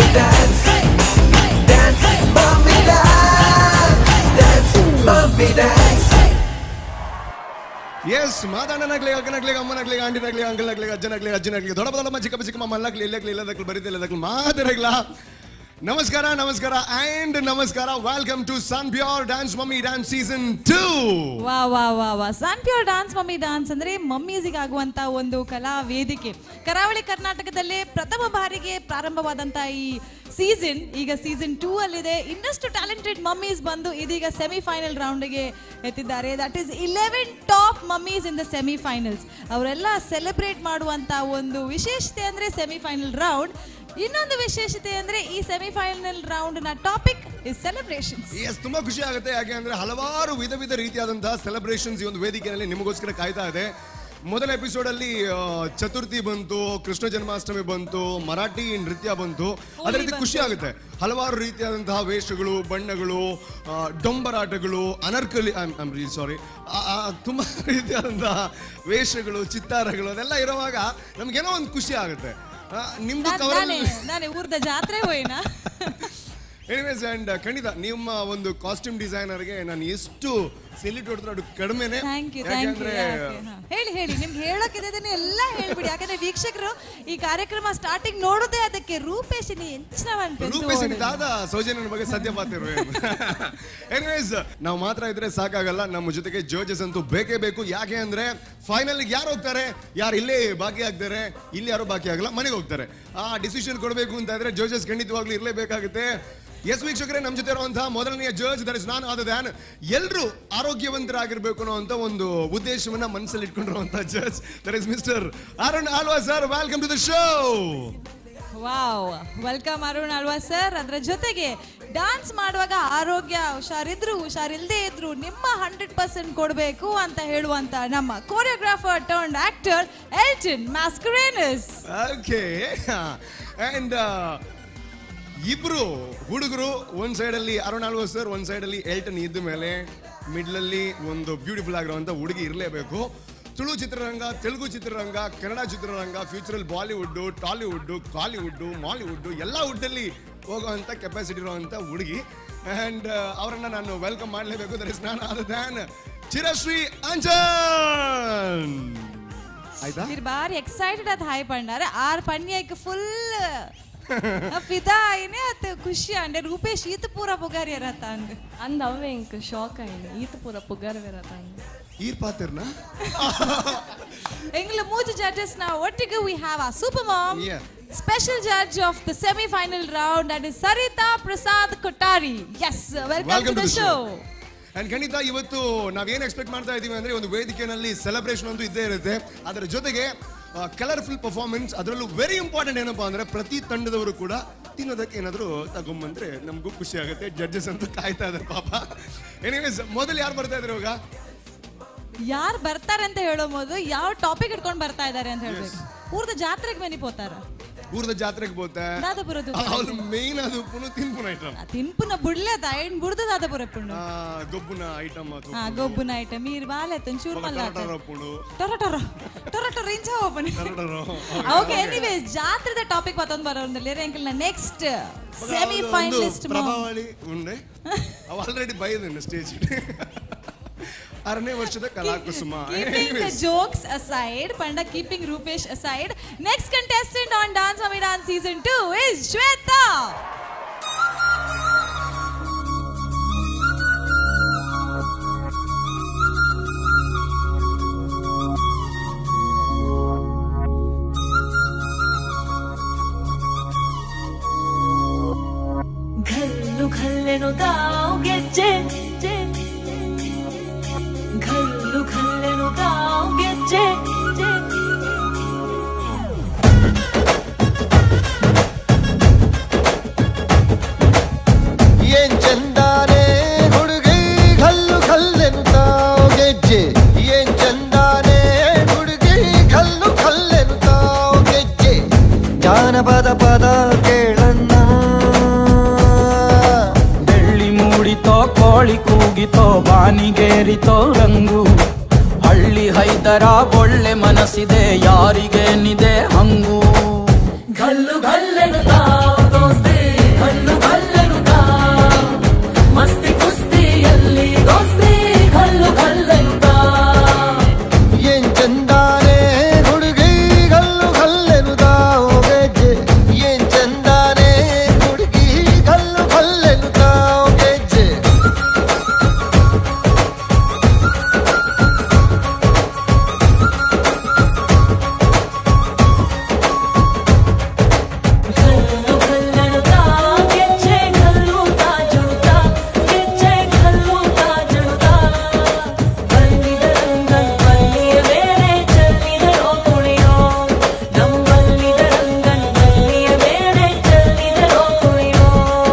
dance, dance, mommy dance, dance, mommy dance. Yes, ಮಾದಣ್ಣನಾಗ್ಲಿ ಅಕ್ಕನಾಗ್ಲಿ ಅಮ್ಮನಾಗ್ಲಿ ಆಂಟಿನಾಗ್ಲಿ ಅಂಕಲ್ನಾಗ್ಲಿ ಅಜ್ಜನಾಗ್ಲಿ ಅಜ್ಜನಾಗ್ಲಿ ದೊಡ್ಡ ದೊಡ್ಡಮ್ಮ ಚಿಕ್ಕ ಚಿಕ್ಕಮ್ಮ ಮಲ್ಲಾಗ್ಲಿ ಇಲ್ಲಕ್ಲಿ ಇಲ್ಲದಕ್ಲಿ ಬರೀತಿಲ್ಲದಕ್ಲಿ ಮಾತಿರಗ್ಲ ನಮಸ್ಕಾರ ನಮಸ್ಕಾರ ಅಂಡ್ ನಮಸ್ಕಾರ welcome to Sun pure dance mummy dance season 2. ವಾ ವಾ ವಾ ವಾ Sun pure dance mummy dance ಅಂದ್ರೆ ಮಮ್ಮೀಸಿಗೆ ಆಗುವಂತ ಒಂದು ಕಲಾ ವೇದಿಕೆ. ಕರಾವಳಿ ಕರ್ನಾಟಕದಲ್ಲೇ ಪ್ರಥಮ ಬಾರಿಗೆ ಪ್ರಾರಂಭವಾದಂತ ಈ ಸೀಸನ್ ಈಗ ಸೀಸನ್ 2 ಅಲ್ಲಿದೆ. ಇನ್ನಷ್ಟು ಟ್ಯಾಲೆಂಟೆಡ್ ಮಮ್ಮೀಸ್ ಬಂದು ಇದೀಗ ಸೆಮಿಫೈನಲ್ ರೌಂಡ್ಗೆ ಎತ್ತಿದ್ದಾರೆ. That is 11 top mummies in the semifinals. ಅವರೆಲ್ಲ ಸೆಲೆಬ್ರೇಟ್ ಮಾಡುವಂತ ಒಂದು ವಿಶೇಷತೆ ಅಂದ್ರೆ ಸೆಮಿಫೈನಲ್ ರೌಂಡ್. ಇನ್ನೊಂದು ವಿಶೇಷತೆ ಅಂದ್ರೆ ಈ ಸೆಮಿಫೈನಲ್ ರೌಂಡ್ ನ ಟಾಪಿಕ್ ಇಸ್ ಸೆಲೆಬ್ರೇಷನ್ಸ್. ಎಸ್, ತುಂಬಾ ಖುಷಿ ಆಗುತ್ತೆ. ಯಾಕೆ ಅಂದ್ರೆ ಹಲವಾರು ವಿಧ ರೀತಿಯಾದಂತಹ ಸೆಲೆಬ್ರೇಷನ್ಸ್ ಈ ಒಂದು ವೇದಿಕೆಯಲ್ಲಿ ನಿಮಗೋಸ್ಕರ ಕಾಯ್ತಾ ಇದೆ. ಮೊದಲ ಎಪಿಸೋಡ್ ಅಲ್ಲಿ ಚತುರ್ಥಿ ಬಂತು, ಕೃಷ್ಣ ಜನ್ಮಾಷ್ಟಮಿ ಬಂತು, ಮರಾಠಿ ನೃತ್ಯ ಬಂತು. ಅದೇ ರೀತಿ ಖುಷಿ ಆಗುತ್ತೆ. ಹಲವಾರು ರೀತಿಯಾದಂತಹ ವೇಷಗಳು, ಬಣ್ಣಗಳು, ಡೊಂಬರಾಟಗಳು, ಅನರ್ಕಲಿ ಸಾರಿ ತುಂಬಾ ರೀತಿಯಾದಂತಹ ವೇಷಗಳು, ಚಿತ್ತಾರಗಳು ಅದೆಲ್ಲ ಇರುವಾಗ ನಮ್ಗೇನೋ ಒಂದು ಖುಷಿ ಆಗುತ್ತೆ. ನಿಮ್ದು ನಾನೇ ಊರ್ದ ಜಾತ್ರೆ ಹೋಯ್ನಾ. ಎನಿವೇಸ್ ಅಂಡ್ ಖಂಡಿತ ನಿಮ್ಮ ಒಂದು ಕಾಸ್ಟ್ಯೂಮ್ ಡಿಸೈನರ್ಗೆ ನಾನು ಎಷ್ಟು ಸೆಲ್ಯೂಟ್ ಹೊಡೆದ್ರೆ ಅದು ಕಡಿಮೆನೆ. ಹೇಳಿ ನಿಮ್ಗೆ ಹೇಳೋಕಿದೆ ಎಲ್ಲ ಹೇಳ್ಬಿಡಿ. ಯಾಕಂದ್ರೆ ವೀಕ್ಷಕರು ಈ ಕಾರ್ಯಕ್ರಮ ಸ್ಟಾರ್ಟಿಂಗ್ ನೋಡೋದೇ ಅದಕ್ಕೆ ರೂಪೇಶಿನಿ ರೂಪೇಶಿನಿ ದಾದ ಸೌಜನ್ಯನ ಬಗ್ಗೆ ಸದ್ಯ ಮಾತಿರ್ವೆ. ಎನಿವೇಸ್ ನಾವು ಮಾತ್ರ ಇದ್ರೆ ಸಾಕಾಗಲ್ಲ, ನಮ್ಮ ಜೊತೆಗೆ ಜಡ್ಜಸ್ ಅಂತೂ ಬೇಕೇ ಬೇಕು. ಯಾಕೆ ಅಂದ್ರೆ ಫೈನಲ್ ಯಾರು ಹೋಗ್ತಾರೆ, ಯಾರು ಇಲ್ಲೇ ಬಾಕಿ ಆಗ್ತಾರೆ, ಇಲ್ಲಿ ಯಾರು ಬಾಕಿ ಆಗಲ್ಲ, ಮನೆಗೆ ಹೋಗ್ತಾರೆ. ಆ ಡಿಸಿಷನ್ ಕೊಡಬೇಕು ಅಂತ ಇದ್ರೆ ಜಡ್ಜಸ್ ಖಂಡಿತವಾಗ್ಲೂ ಇರಲೇಬೇಕಾಗುತ್ತೆ. ಎಸ್ ವೀಕ್ಷಕರೇ, ನಮ್ಮ ಜೊತೆ ಇರುವಂತಹ ಮೊದಲನೆಯ judge that is none other than ಎಲ್ಲರೂ ಆರೋಗ್ಯವಂತರಾಗಿರ್ಬೇಕು ಅನ್ನೋ ಅಂತ ಒಂದು ಉದ್ದೇಶವನ್ನ ಮನಸ್ಸಲ್ಲಿ ಇಟ್ಕೊಂಡಿರುವಂತಹ judge that is mister Arun Alva sir. Welcome to the show. Wow, welcome Arun Alva sir. ಅದರ ಜೊತೆಗೆ ಡಾನ್ಸ್ ಮಾಡುವಾಗ ಆರೋಗ್ಯ ಹುಷಾರಿದ್ರು ಹುಷಾರಿಲ್ಲದೆ ಇದ್ರು ನಿಮ್ಮ 100% ಕೊಡಬೇಕು ಅಂತ ಹೇಳುವಂತ ನಮ್ಮ choreographer turned actor Elton Mascarenhas. Okay, and ಇಬ್ರು ಹುಡುಗರು ಒಂದ್ ಸೈಡ್ ಅಲ್ಲಿ ಅರುಣ್ ಆಳ್ವಾ ಸರ್, ಒಂದ್ ಸೈಡ್ ಅಲ್ಲಿ ಎಲ್ಟನ್ ಇದ್ದ ಮೇಲೆ ಮಿಡ್ಲ್ ಅಲ್ಲಿ ಒಂದು ಬ್ಯೂಟಿಫುಲ್ ಆಗಿರುವಂತ ಹುಡುಗಿ ಇರಲೇಬೇಕು. ತುಳು ಚಿತ್ರರಂಗ, ತೆಲುಗು ಚಿತ್ರರಂಗ, ಕನ್ನಡ ಚಿತ್ರರಂಗ, ಫ್ಯೂಚರಲ್ಲಿ ಬಾಲಿವುಡ್, ಟಾಲಿವುಡ್, ಕಾಲಿವುಡ್, ಮಾಲಿವುಡ್ ಎಲ್ಲ ವುಡ್ಡಲ್ಲಿ ಹೋಗುವಂತ ಕೆಪಾಸಿಟಿ ಇರುವಂತ ಹುಡುಗಿ. ಅಂಡ್ ಅವರನ್ನ ನಾನು ವೆಲ್ಕಮ್ ಮಾಡಲೇಬೇಕು. That is none other than Chirashree Anjan. ಆಯ್ತಾ, ಬಾರಿ ಎಕ್ಸೈಟೆಡ್ ಆದ ಹಾಯ್ ಪಂಡಾರೆ ಆರ್ ಪಣ್ಯಕ್ಕೆ ಫುಲ್ ಫಿದಾ ಆಯ್ನೆ ಅತ್ತ ಖುಷಿ ಅಂಡೆ. ರೂಪೇಶ್ ಈತ ಪೂರ ಪುಗಾರಿ ಇರತ್ತ ಅಂದ್ ಅಂದ ಅವೇ ಇಂಕ ಶಾಕ್ ಆಯ್ನೆ ಈತ ಪೂರ ಪುಗಾರಿ ಇರತ್ತ ಅಂದ್ ಈರ್ ಪಾತಿರ್ನ ಎಂಗ್ಲ ಮೂಜು ಜಡ್ಜಸ್ ನ ಒಟ್ಟಿಗೆ we have a super mom special judge of the semifinal round that is Saritha Prasad Kottari. Yes, welcome to the show. And ಖಂಡಿತ ಇವತ್ತು ನಾವೇನು ಎಕ್ಸ್ಪೆಕ್ಟ್ ಮಾಡ್ತಾ ಇದೀವಿ ಅಂದ್ರೆ ಒಂದು ವೇದಿಕೆಯಲ್ಲಿ ಸೆಲೆಬ್ರೇಷನ್ ಅಂತೂ ಇದ್ದೇ ಇರುತ್ತೆ. ಅದರ ಜೊತೆಗೆ ಕಲರ್ಫುಲ್ ಪರ್ಫಾರ್ಮೆನ್ಸ್. ಅದರಲ್ಲೂ ವೆರಿ ಇಂಪಾರ್ಟೆಂಟ್ ಏನಪ್ಪಾ ಅಂದ್ರೆ ಪ್ರತಿ ತಂಡದವರು ಕೂಡ ತಿನ್ನೋದಕ್ಕೆ ಏನಾದ್ರು ತಗೊಂಬಂದ್ರೆ ನಮಗೂ ಖುಷಿ ಆಗುತ್ತೆ. ಜಡ್ಜಸ್ ಅಂತೂ ಕಾಯ್ತಾ ಇದಾರೆ ಪಾಪ. ಎನಿವೇಸ್, ಮೊದಲು ಯಾರು ಬರ್ತಾ ಇದ್ರು ಇವಾಗ? ಯಾರು ಬರ್ತಾರೆ ಅಂತ ಹೇಳೋ ಮೊದಲು ಯಾವ ಟಾಪಿಕ್ ಇಟ್ಕೊಂಡು ಬರ್ತಾ ಇದಾರೆ ಅಂತ ಹೇಳ್ಬೇಕು. ಊರ್ದ ಜಾತ್ರೆಗೆ ಬನ್ನಿಪೋತಾರ, ಊರ್ದ ಜಾತ್ರೆಗೆ ಬೋತೆ ಅವ್ರು ಮೇನ್ ಅದು ಪುನು ತಿನ್ಪುನ ಐಟಮ್ ತಿನ್ಪುನ ಬುಡ್ಲೇದ ಏನ್ ಬುಡ್ದ ದಾದಪುರ ಪುಣ್ಣು ಗೊಬ್ಬುನ ಐಟಮ್ ಗೊಬ್ಬುನ ಐಟಮ್ ಈರ್ ಬಾಲೆತ್ತ ಚೂರು ಮಲ್ಲ ಟೊರ ಇಂಚ ಓಪನ್. ಓಕೆ, ಎನಿವೇಸ್ ಜಾತ್ರೆದ ಟಾಪಿಕ್ ಮತ್ತೊಂದು ಬರೋದ್ರಲ್ಲಿ ರೇಂಕಲ್ನ ನೆಕ್ಸ್ಟ್ ಸೆಮಿ ಫೈನಲಿಸ್ಟ್ ಪ್ರಭಾವಳಿ ಉಂಡೆ ಅವ ಆಲ್ರೆಡಿ ಬೈದ ಸ್ಟೇಜ್ 6ನೇ ವರ್ಷದ ಕಲಾಕುಸುಮ. Keeping the jokes aside, Panda keeping Rupesh aside, next contestant on Dance Mummy Dance Season 2 is Shweta. Ghallu ghallenu dao gecce Ghallu ghallenu dao gecce yen chandane hudugi ghallu ghallenu dao gecce yen chandane hudugi ghallu ghallenu dao gecce janapada pada kelanna belli moodito ಕೋಳಿ ಕೂಗಿತೋ ಬಾನಿಗೇರಿತೋ ರಂಗು ಹಳ್ಳಿ ಹೈದರ ಒಳ್ಳೆ ಮನಸ್ಸಿದೆ ಯಾರಿಗೇನಿದೆ ಹಂಗು ಘಲ್ಲು ಘಲ್ಲೆನು ತಾವ್ ದೋಸ್ತಿ ಗಲ್ಲು ಗಲ್ಲೆನುತ ಮಸ್ತಿ ಕುಸ್ತಿಯಲ್ಲಿ ದೋಸ್ತಿ ಗಲ್ಲು ಗಲ್ಲೆನುತ ಏನ್ ಚಂದಾನೆ ಹುಡುಗಿ ಗಲ್ಲು ಗಲ್ಲೆನುದ ಗೆಜ್ಜೆ ಏನ್ ಚಂದಾನೆ ಹುಡುಗಿ ಗಲ್ಲು ಗಲ್ಲೆನುದ ಗೆಜ್ಜೆ ಗಲ್ಲು ಗಲ್ಲೆನುತ ಗೆಜ್ಜೆ ಗಲ್ಲುತ ಜುಳುತ ಗೆಜ್ಜೆ ಗಲ್ಲುತ ಜುಳುತ ಬಲ್ಲಿದ ರಂಗನ್ ಬಲ್ಲಿಯ ಬೇರೆ ಚೆಲ್ಲಿದರೋ ಕುಣಿಯೋ ನಮ್ಮಲ್ಲಿದ ರಂಗನ್ ಬಲ್ಲಿಯ ಬೇರೆ ಚೆಲ್ಲಿದರೋ ಕುಣಿಯೋ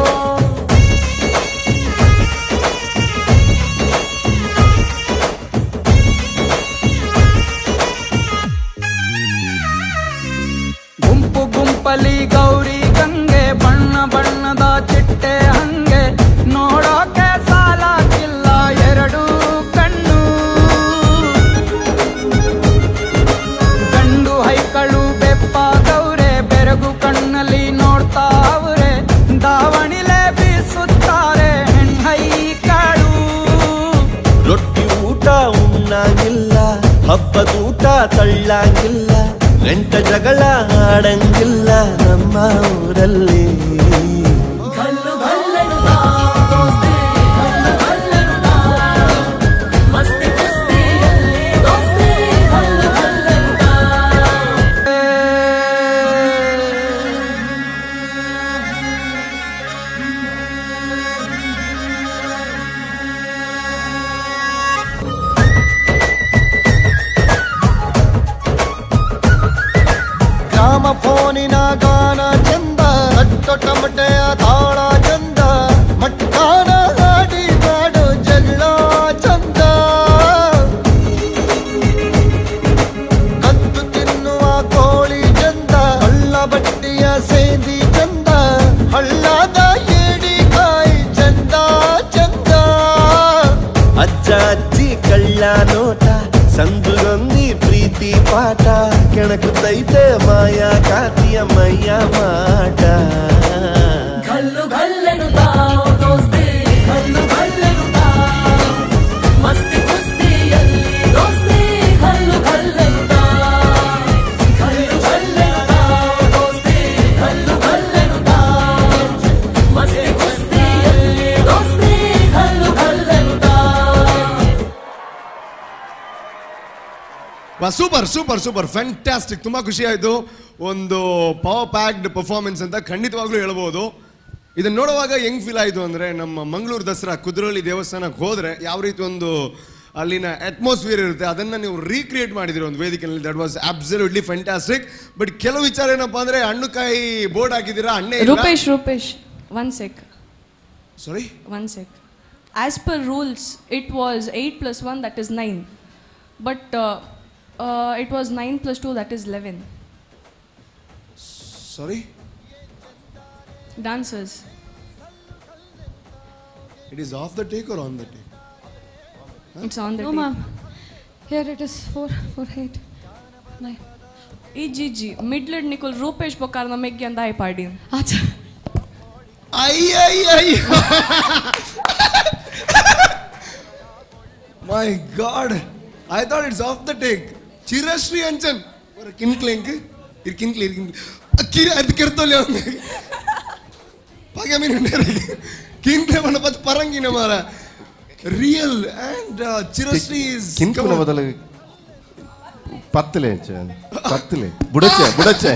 ಗುಂಪು ಗುಂಪಲಿ ಗೌರಿ ಗಂಗೆ ಬಣ್ಣ ಬಣ್ಣದ ಚಿಟ್ಟೆ ಹಂಗೆ ನೋಡೋಕೆ ಸಾಲಾಗಿಲ್ಲ ಎರಡು ಕಣ್ಣು ಗಂಡು ಹೈಕಳು ಬೆಪ್ಪಾಗವ್ರೆ ಬೆರಗು ಕಣ್ಣಲ್ಲಿ ನೋಡ್ತಾವ್ರೆ ದಾವಣಿಲೆ ಬೀಸುತ್ತಾರೆ ಹೆಣ್ಣೈಕಳು ರೊಟ್ಟಿ ಊಟ ಉಣ್ಣಂಗಿಲ್ಲ ಹಬ್ಬದೂಟ ತಳ್ಳಂಗಿಲ್ಲ ಗಂಟ ಜಗಳ ಆಡಂಗಿಲ್ಲ ನಮ್ಮ ಊರಲ್ಲಿ ಗಲ್ಲು ಗಲ್ಲೆನುತ ದೋಸ್ತಿ ಗಲ್ಲು ಗಲ್ಲೆನುತ ಮಸ್ತಿ ಕುಸ್ತಿಯಲ್ಲಿ ದೋಸ್ತಿ ಗಲ್ಲು ಗಲ್ಲೆನುತ ಗ್ರಾಮ ಫೋನಿನ ಗಾನ ಚಂದ ಅಟ್ಟು ಟಮಟೆಯ ತಾಳ ಚಂದ ಮಟ್ಟಾನ ಹಾಡಿ ಮಾಡೋ ಜಗಳ ಚಂದ ಕದ್ದು ತಿನ್ನುವ ಕೋಳಿ ಚಂದ ಹಳ್ಳ ಬಟ್ಟಿಯ ಸೇದಿ ಚಂದ ಹಳ್ಳದ ಏಡಿಕಾಯಿ ಚಂದ ಚಂದ ಅಜ್ಜ ಅಜ್ಜಿ ಕಳ್ಳ ನೋಟ ಸಂದುಗೊಂದಿ ಪ್ರೀತಿ ಪಾಠ ಕೆಣಕುತ್ತೈತೆ ಮಾಯಾ ಕಾತಿಯ ಮೈಯ ಮಾಟ ಗಲ್ಲು ಗಲ್ಲೆನುತ ದೋಸ್ತಿ ಗಲ್ಲು ಗಲ್ಲೆನುತ ಮಸ್ತಿ ಕುಸ್ತಿಯಲ್ಲಿ ದೋಸ್ತಿ ಗಲ್ಲು ಗಲ್ಲೆನುತ ಗಲ್ಲು ಗಲ್ಲೆನುತ ದೋಸ್ತಿ ಗಲ್ಲು ಗಲ್ಲೆನುತ ಮಸ್ತಿ ಕುಸ್ತಿಯಲ್ಲಿ ದೋಸ್ತಿ ಗಲ್ಲು ಗಲ್ಲೆನುತ ಸೂಪರ್ ಸೂಪರ್ ಸೂಪರ್ ಫ್ಯಾಂಟಾಸ್ಟಿಕ್. ತುಂಬಾ ಖುಷಿ ಆಯ್ತು. ಒಂದು ಪವರ್ ಪ್ಯಾಕ್ಡ್ ಪರ್ಫಾರ್ಮೆನ್ಸ್ ಅಂತ ಖಂಡಿತವಾಗ್ಲೂ ಹೇಳ್ಬೋದು. ಇದನ್ನ ನೋಡುವಾಗ ಹೆಂಗ್ ಫೀಲ್ ಆಯ್ತು ಅಂದ್ರೆ, ನಮ್ಮ ಮಂಗಳೂರು ದಸರಾ ಕುದ್ರೋಳಿ ದೇವಸ್ಥಾನಕ್ಕೆ ಹೋದ್ರೆ ಯಾವ ರೀತಿ ಒಂದು ಅಲ್ಲಿನ ಅಟ್ಮಾಸ್ಫಿಯರ್ ಇರುತ್ತೆ ಅದನ್ನ ನೀವು ರೀಕ್ರಿಯೇಟ್ ಮಾಡಿದಿರಿ ಒಂದು ವೇದಿಕೆಯಲ್ಲಿ. That was absolutely fantastic. But ಕೆಲವು ವಿಚಾರ ಏನಪ್ಪಾ ಅಂದ್ರೆ, ಹಣ್ಣುಕಾಯಿ ಬೋರ್ಡ್ ಹಾಕಿದ್ದೀರಾ, ಅಣ್ಣೆ Rupesh, one sec. Sorry, One sec. As per rules, it was 8 plus 1, that is 9. But it was 9 plus 2, that is 11. Sorry, Dancers. It is off the take or on the take? It's on the No, tape. ma'am. Here it is 4, 8, 9. Gigi, midlet Nicole Rupesh Bokar na megyan dai pardin. Acha. ಅಯ್ಯಯ್ಯ, my God, I thought it's off the take. Chirashree Anchan ಕಿನ್ಕ್ಲೆಂಕ್ ಇರ್ಕಿನ್ಕ್ಲಿ ಇರ್ಕಿನ್ಕ್ಲಿ ಅದು ಕೆರ್ತೋಲಿ ಅವನು ಪಗಮಿನ ಕಿನ್ಕ್ಲೆ ಬಣ್ಣ ಪತ್ ಪರಂಗಿನ ಮಾರ ರಿಯಲ್ ಅಂಡ್ ಚಿರಶ್ರೀ ಇಸ್ ಕಿನ್ಕುನ ಬದಲು ಪತ್ತಲೆ ಪತ್ತಲೆ ಬುಡಚ್ಚೆ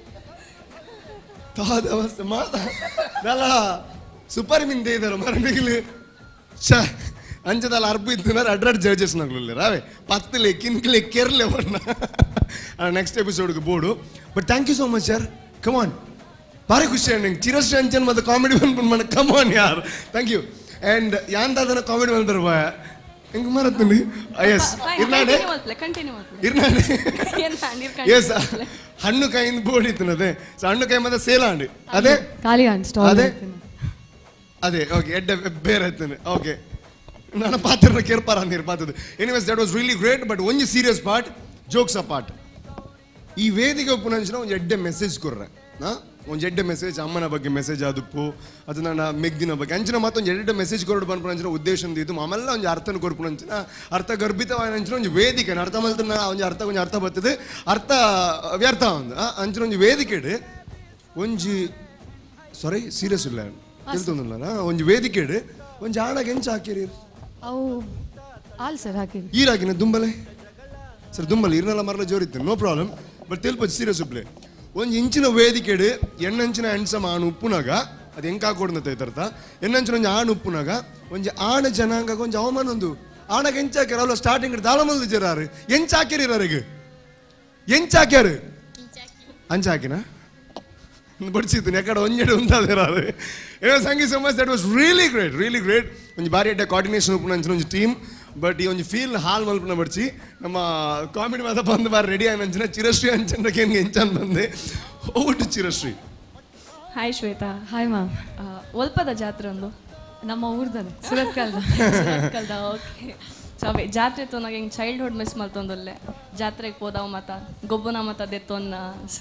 ತಾದವಸ್ತೆ ಮಾತಾ ನಲ್ಲ ಸೂಪರ್ ಮಿಂದೆ ಇದ್ದಾರೆ ಮರಣಿಗಳು ಛ ಅಂಚದಲ್ಲ ಅರ್ಬು ಇದ್ದಿನಾರ ಅಡ್ರಾಡ್ ಜಡ್ಜಸ್ ನಗ್ಲಿಲ್ಲ ರಾವೆ ಪತ್ತಲೆ ಕಿನ್ಕ್ಲೆ ಕೆರ್ಲೆ ಬಣ್ಣ ನೆಕ್ಸ್ಟ್ ಎಪಿಸೋಡ್ಗೆ board. But thank you so much ಯಾರ್, ಕಮಾನ್ ಭಾರಿ ಖುಷಿ ನಂಗೆ. ಚಿರಶ್ರೀ ಅಂಚನ್ ಮತ್ತು ಕಾಮಿಡಿ ಬಂದ್ಬಿಟ್ಟು ಮನ ಕಮಾನ್ ಯಾರ್, ಥ್ಯಾಂಕ್ ಯು. ಆ್ಯಂಡ್ ಯಾಂದಾದನ ಕಾಮಿಡಿ ಬಂದ್ರೆ ಬಾಯ ಹೆಂಗೆ ಮರತ್ತೀನಿ ಎಸ್ ಇರ್ನಾಡೆ ಇರ್ನಾಡೆ ಎಸ್ ಹಣ್ಣು ಕಾಯಿಂದ ಬೋರ್ಡ್ ಇತ್ತು ಅದೇ ಹಣ್ಣು ಕಾಯಿ ಮತ್ತೆ ಸೇಲಾಂಡಿ ಅದೇ ಅದೇ ಅದೇ ಓಕೆ ಎಡ್ಡೆ ಬೇರೆ ಆಯ್ತಾನೆ ಓಕೆ ನನ್ನ ಪಾತ್ರ ಕೇರ್ಪಾರ ಅಂದಿರ್ ಪಾತದ್ದು. Anyways that was really great. But ಒಂಜಿ serious part, jokes apart. ಈ ವೇದಿಕೆ ಪುನಂಚಿನ ಒಂದು ಎಡ್ಡೆ ಮೆಸೇಜ್ ಕೊರ್ರೆ ಒಂದು ಎಡ್ಡೆ ಮೆಸೇಜ್ ಅಮ್ಮನ ಬಗ್ಗೆ ಮೆಸೇಜ್ ಆದುಪ್ಪು ಅದು ನನ್ನ ಮೆಗ್ದಿನ ಬಗ್ಗೆ ಅಂಚಿನ ಮತ್ತೊಂದು ಎಡ್ಡೆ ಮೆಸೇಜ್ ಕೊರಡು ಬಂದ್ಪು ಅಂಚಿನ ಉದ್ದೇಶದಿಂದ ಇದು ಆಮೇಲೆ ಒಂದು ಅರ್ಥನ ಕೊರ್ಪು ಅಂಚಿನ ಅರ್ಥ ಗರ್ಭಿತವಾದ ಅಂಚಿನ ಒಂದು ವೇದಿಕೆ ಅರ್ಥ ಮಲ್ತನ ಒಂದು ಅರ್ಥ ಬರ್ತದೆ ಅರ್ಥ ವ್ಯರ್ಥ ಒಂದು ಅಂಚಿನ ಒಂದು ವೇದಿಕೆ ಒಂಜಿ ಸಾರಿ ಸೀರಿಯಸ್ ಇಲ್ಲ ಹೇಳ್ತೊಂದಿಲ್ಲ ಒಂದು ವೇದಿಕೆ ಒಂದು ಆಣಗೆ ಹೆಂಚ ಹಾಕಿರಿ ಅವು ಆಲ್ ಸರ್ ಹಾಕಿರಿ ಈರಾಗಿನ ದುಂಬಲೆ ಸರ್ ದುಂಬಲೆ ಇರ್ನೆಲ್ಲ ಮರಲ ಜೋರಿತ್ತು ನೋ ಪ್ರಾಬ್ಲಮ್ ಬಟ್ ತಿಳ್ಪದು ಸೀರಿಯಸ್ ಉಪ್ಲೆ ಒಂದು ಇಂಚಿನ ವೇದಿಕೆ ಎಣ್ಣಂಚಿನ ಹೆಣ್ಸಮ ಆಣು ಉಪ್ಪುನಾಗ ಅದು ಹೆಂಗೆ ಹಾಕೊಡ್ನತ್ತ ಐತರ್ಥ ಎಣ್ಣಂಚಿನ ಒಂದು ಆಣು ಉಪ್ಪುನಾಗ ಒಂದು ಆಣ ಜನಾಂಗ ಒಂದು ಅವಮಾನ ಒಂದು ಆಣಗ ಹೆಂಚಾಕ್ಯಾರ ಅಲ್ಲ ಸ್ಟಾರ್ಟಿಂಗ್ ದಾಳಮಲ್ದು ಜರಾರು ಹೆಂಚಾಕ್ಯಾರ ಇರೋರಿಗೆ ಹೆಂಚಾಕ್ಯಾರು ಅಂಚಾಕಿನ ಬಡಿಸಿತ್ತು ಯಾಕಡೆ ಒಂಜೆಡೆ ಉಂಟಾದಿರಾರು thank you so much that was really great ಒಂದು ಬಾರಿ ಅಡ್ಡ ಕೋಆರ್ಡಿನೇಷನ್ ಉಪ್ಪು ಅಂಚಿನ ಒಂದು ಟೀಮ್ ಬಟ್ ಈ ಒಂದು ಫೀಲ್ ಹಾಲ್ ಮಲ್ಪನ ಬಡ್ಸಿ ನಮ್ಮ ಕಾಮಿಡಿ ಮಾತ ಬಂದು ಬಾರಿ ರೆಡಿ ಆಯ್ತು ಚಿರಶ್ರೀ ಅಂಚಂದ್ರಕ್ಕೆ ಹೆಂಚಂದ್ ಬಂದೆ ಹೋಗ್ಬಿಟ್ಟು Chirashree hi Shweta hi ma'am ಒಲ್ಪದ ಜಾತ್ರೆ ಒಂದು ನಮ್ಮ ಊರ್ದಲ್ಲಿ ಸುರತ್ಕಲ್ದ ಓಕೆ ಸೊ ಅವೇ ಜಾತ್ರೆ ನನಗೆ ಹಿಂಗೆ ಚೈಲ್ಡ್ಹುಡ್ ಮಿಸ್ ಮಾಡ್ತೊಂದಲ್ಲೇ ಜಾತ್ರೆಗೆ ಹೋದವು ಮತ ಗೊಬ್ಬನ ಮತ ದೆತ್ತೊನ್ನ so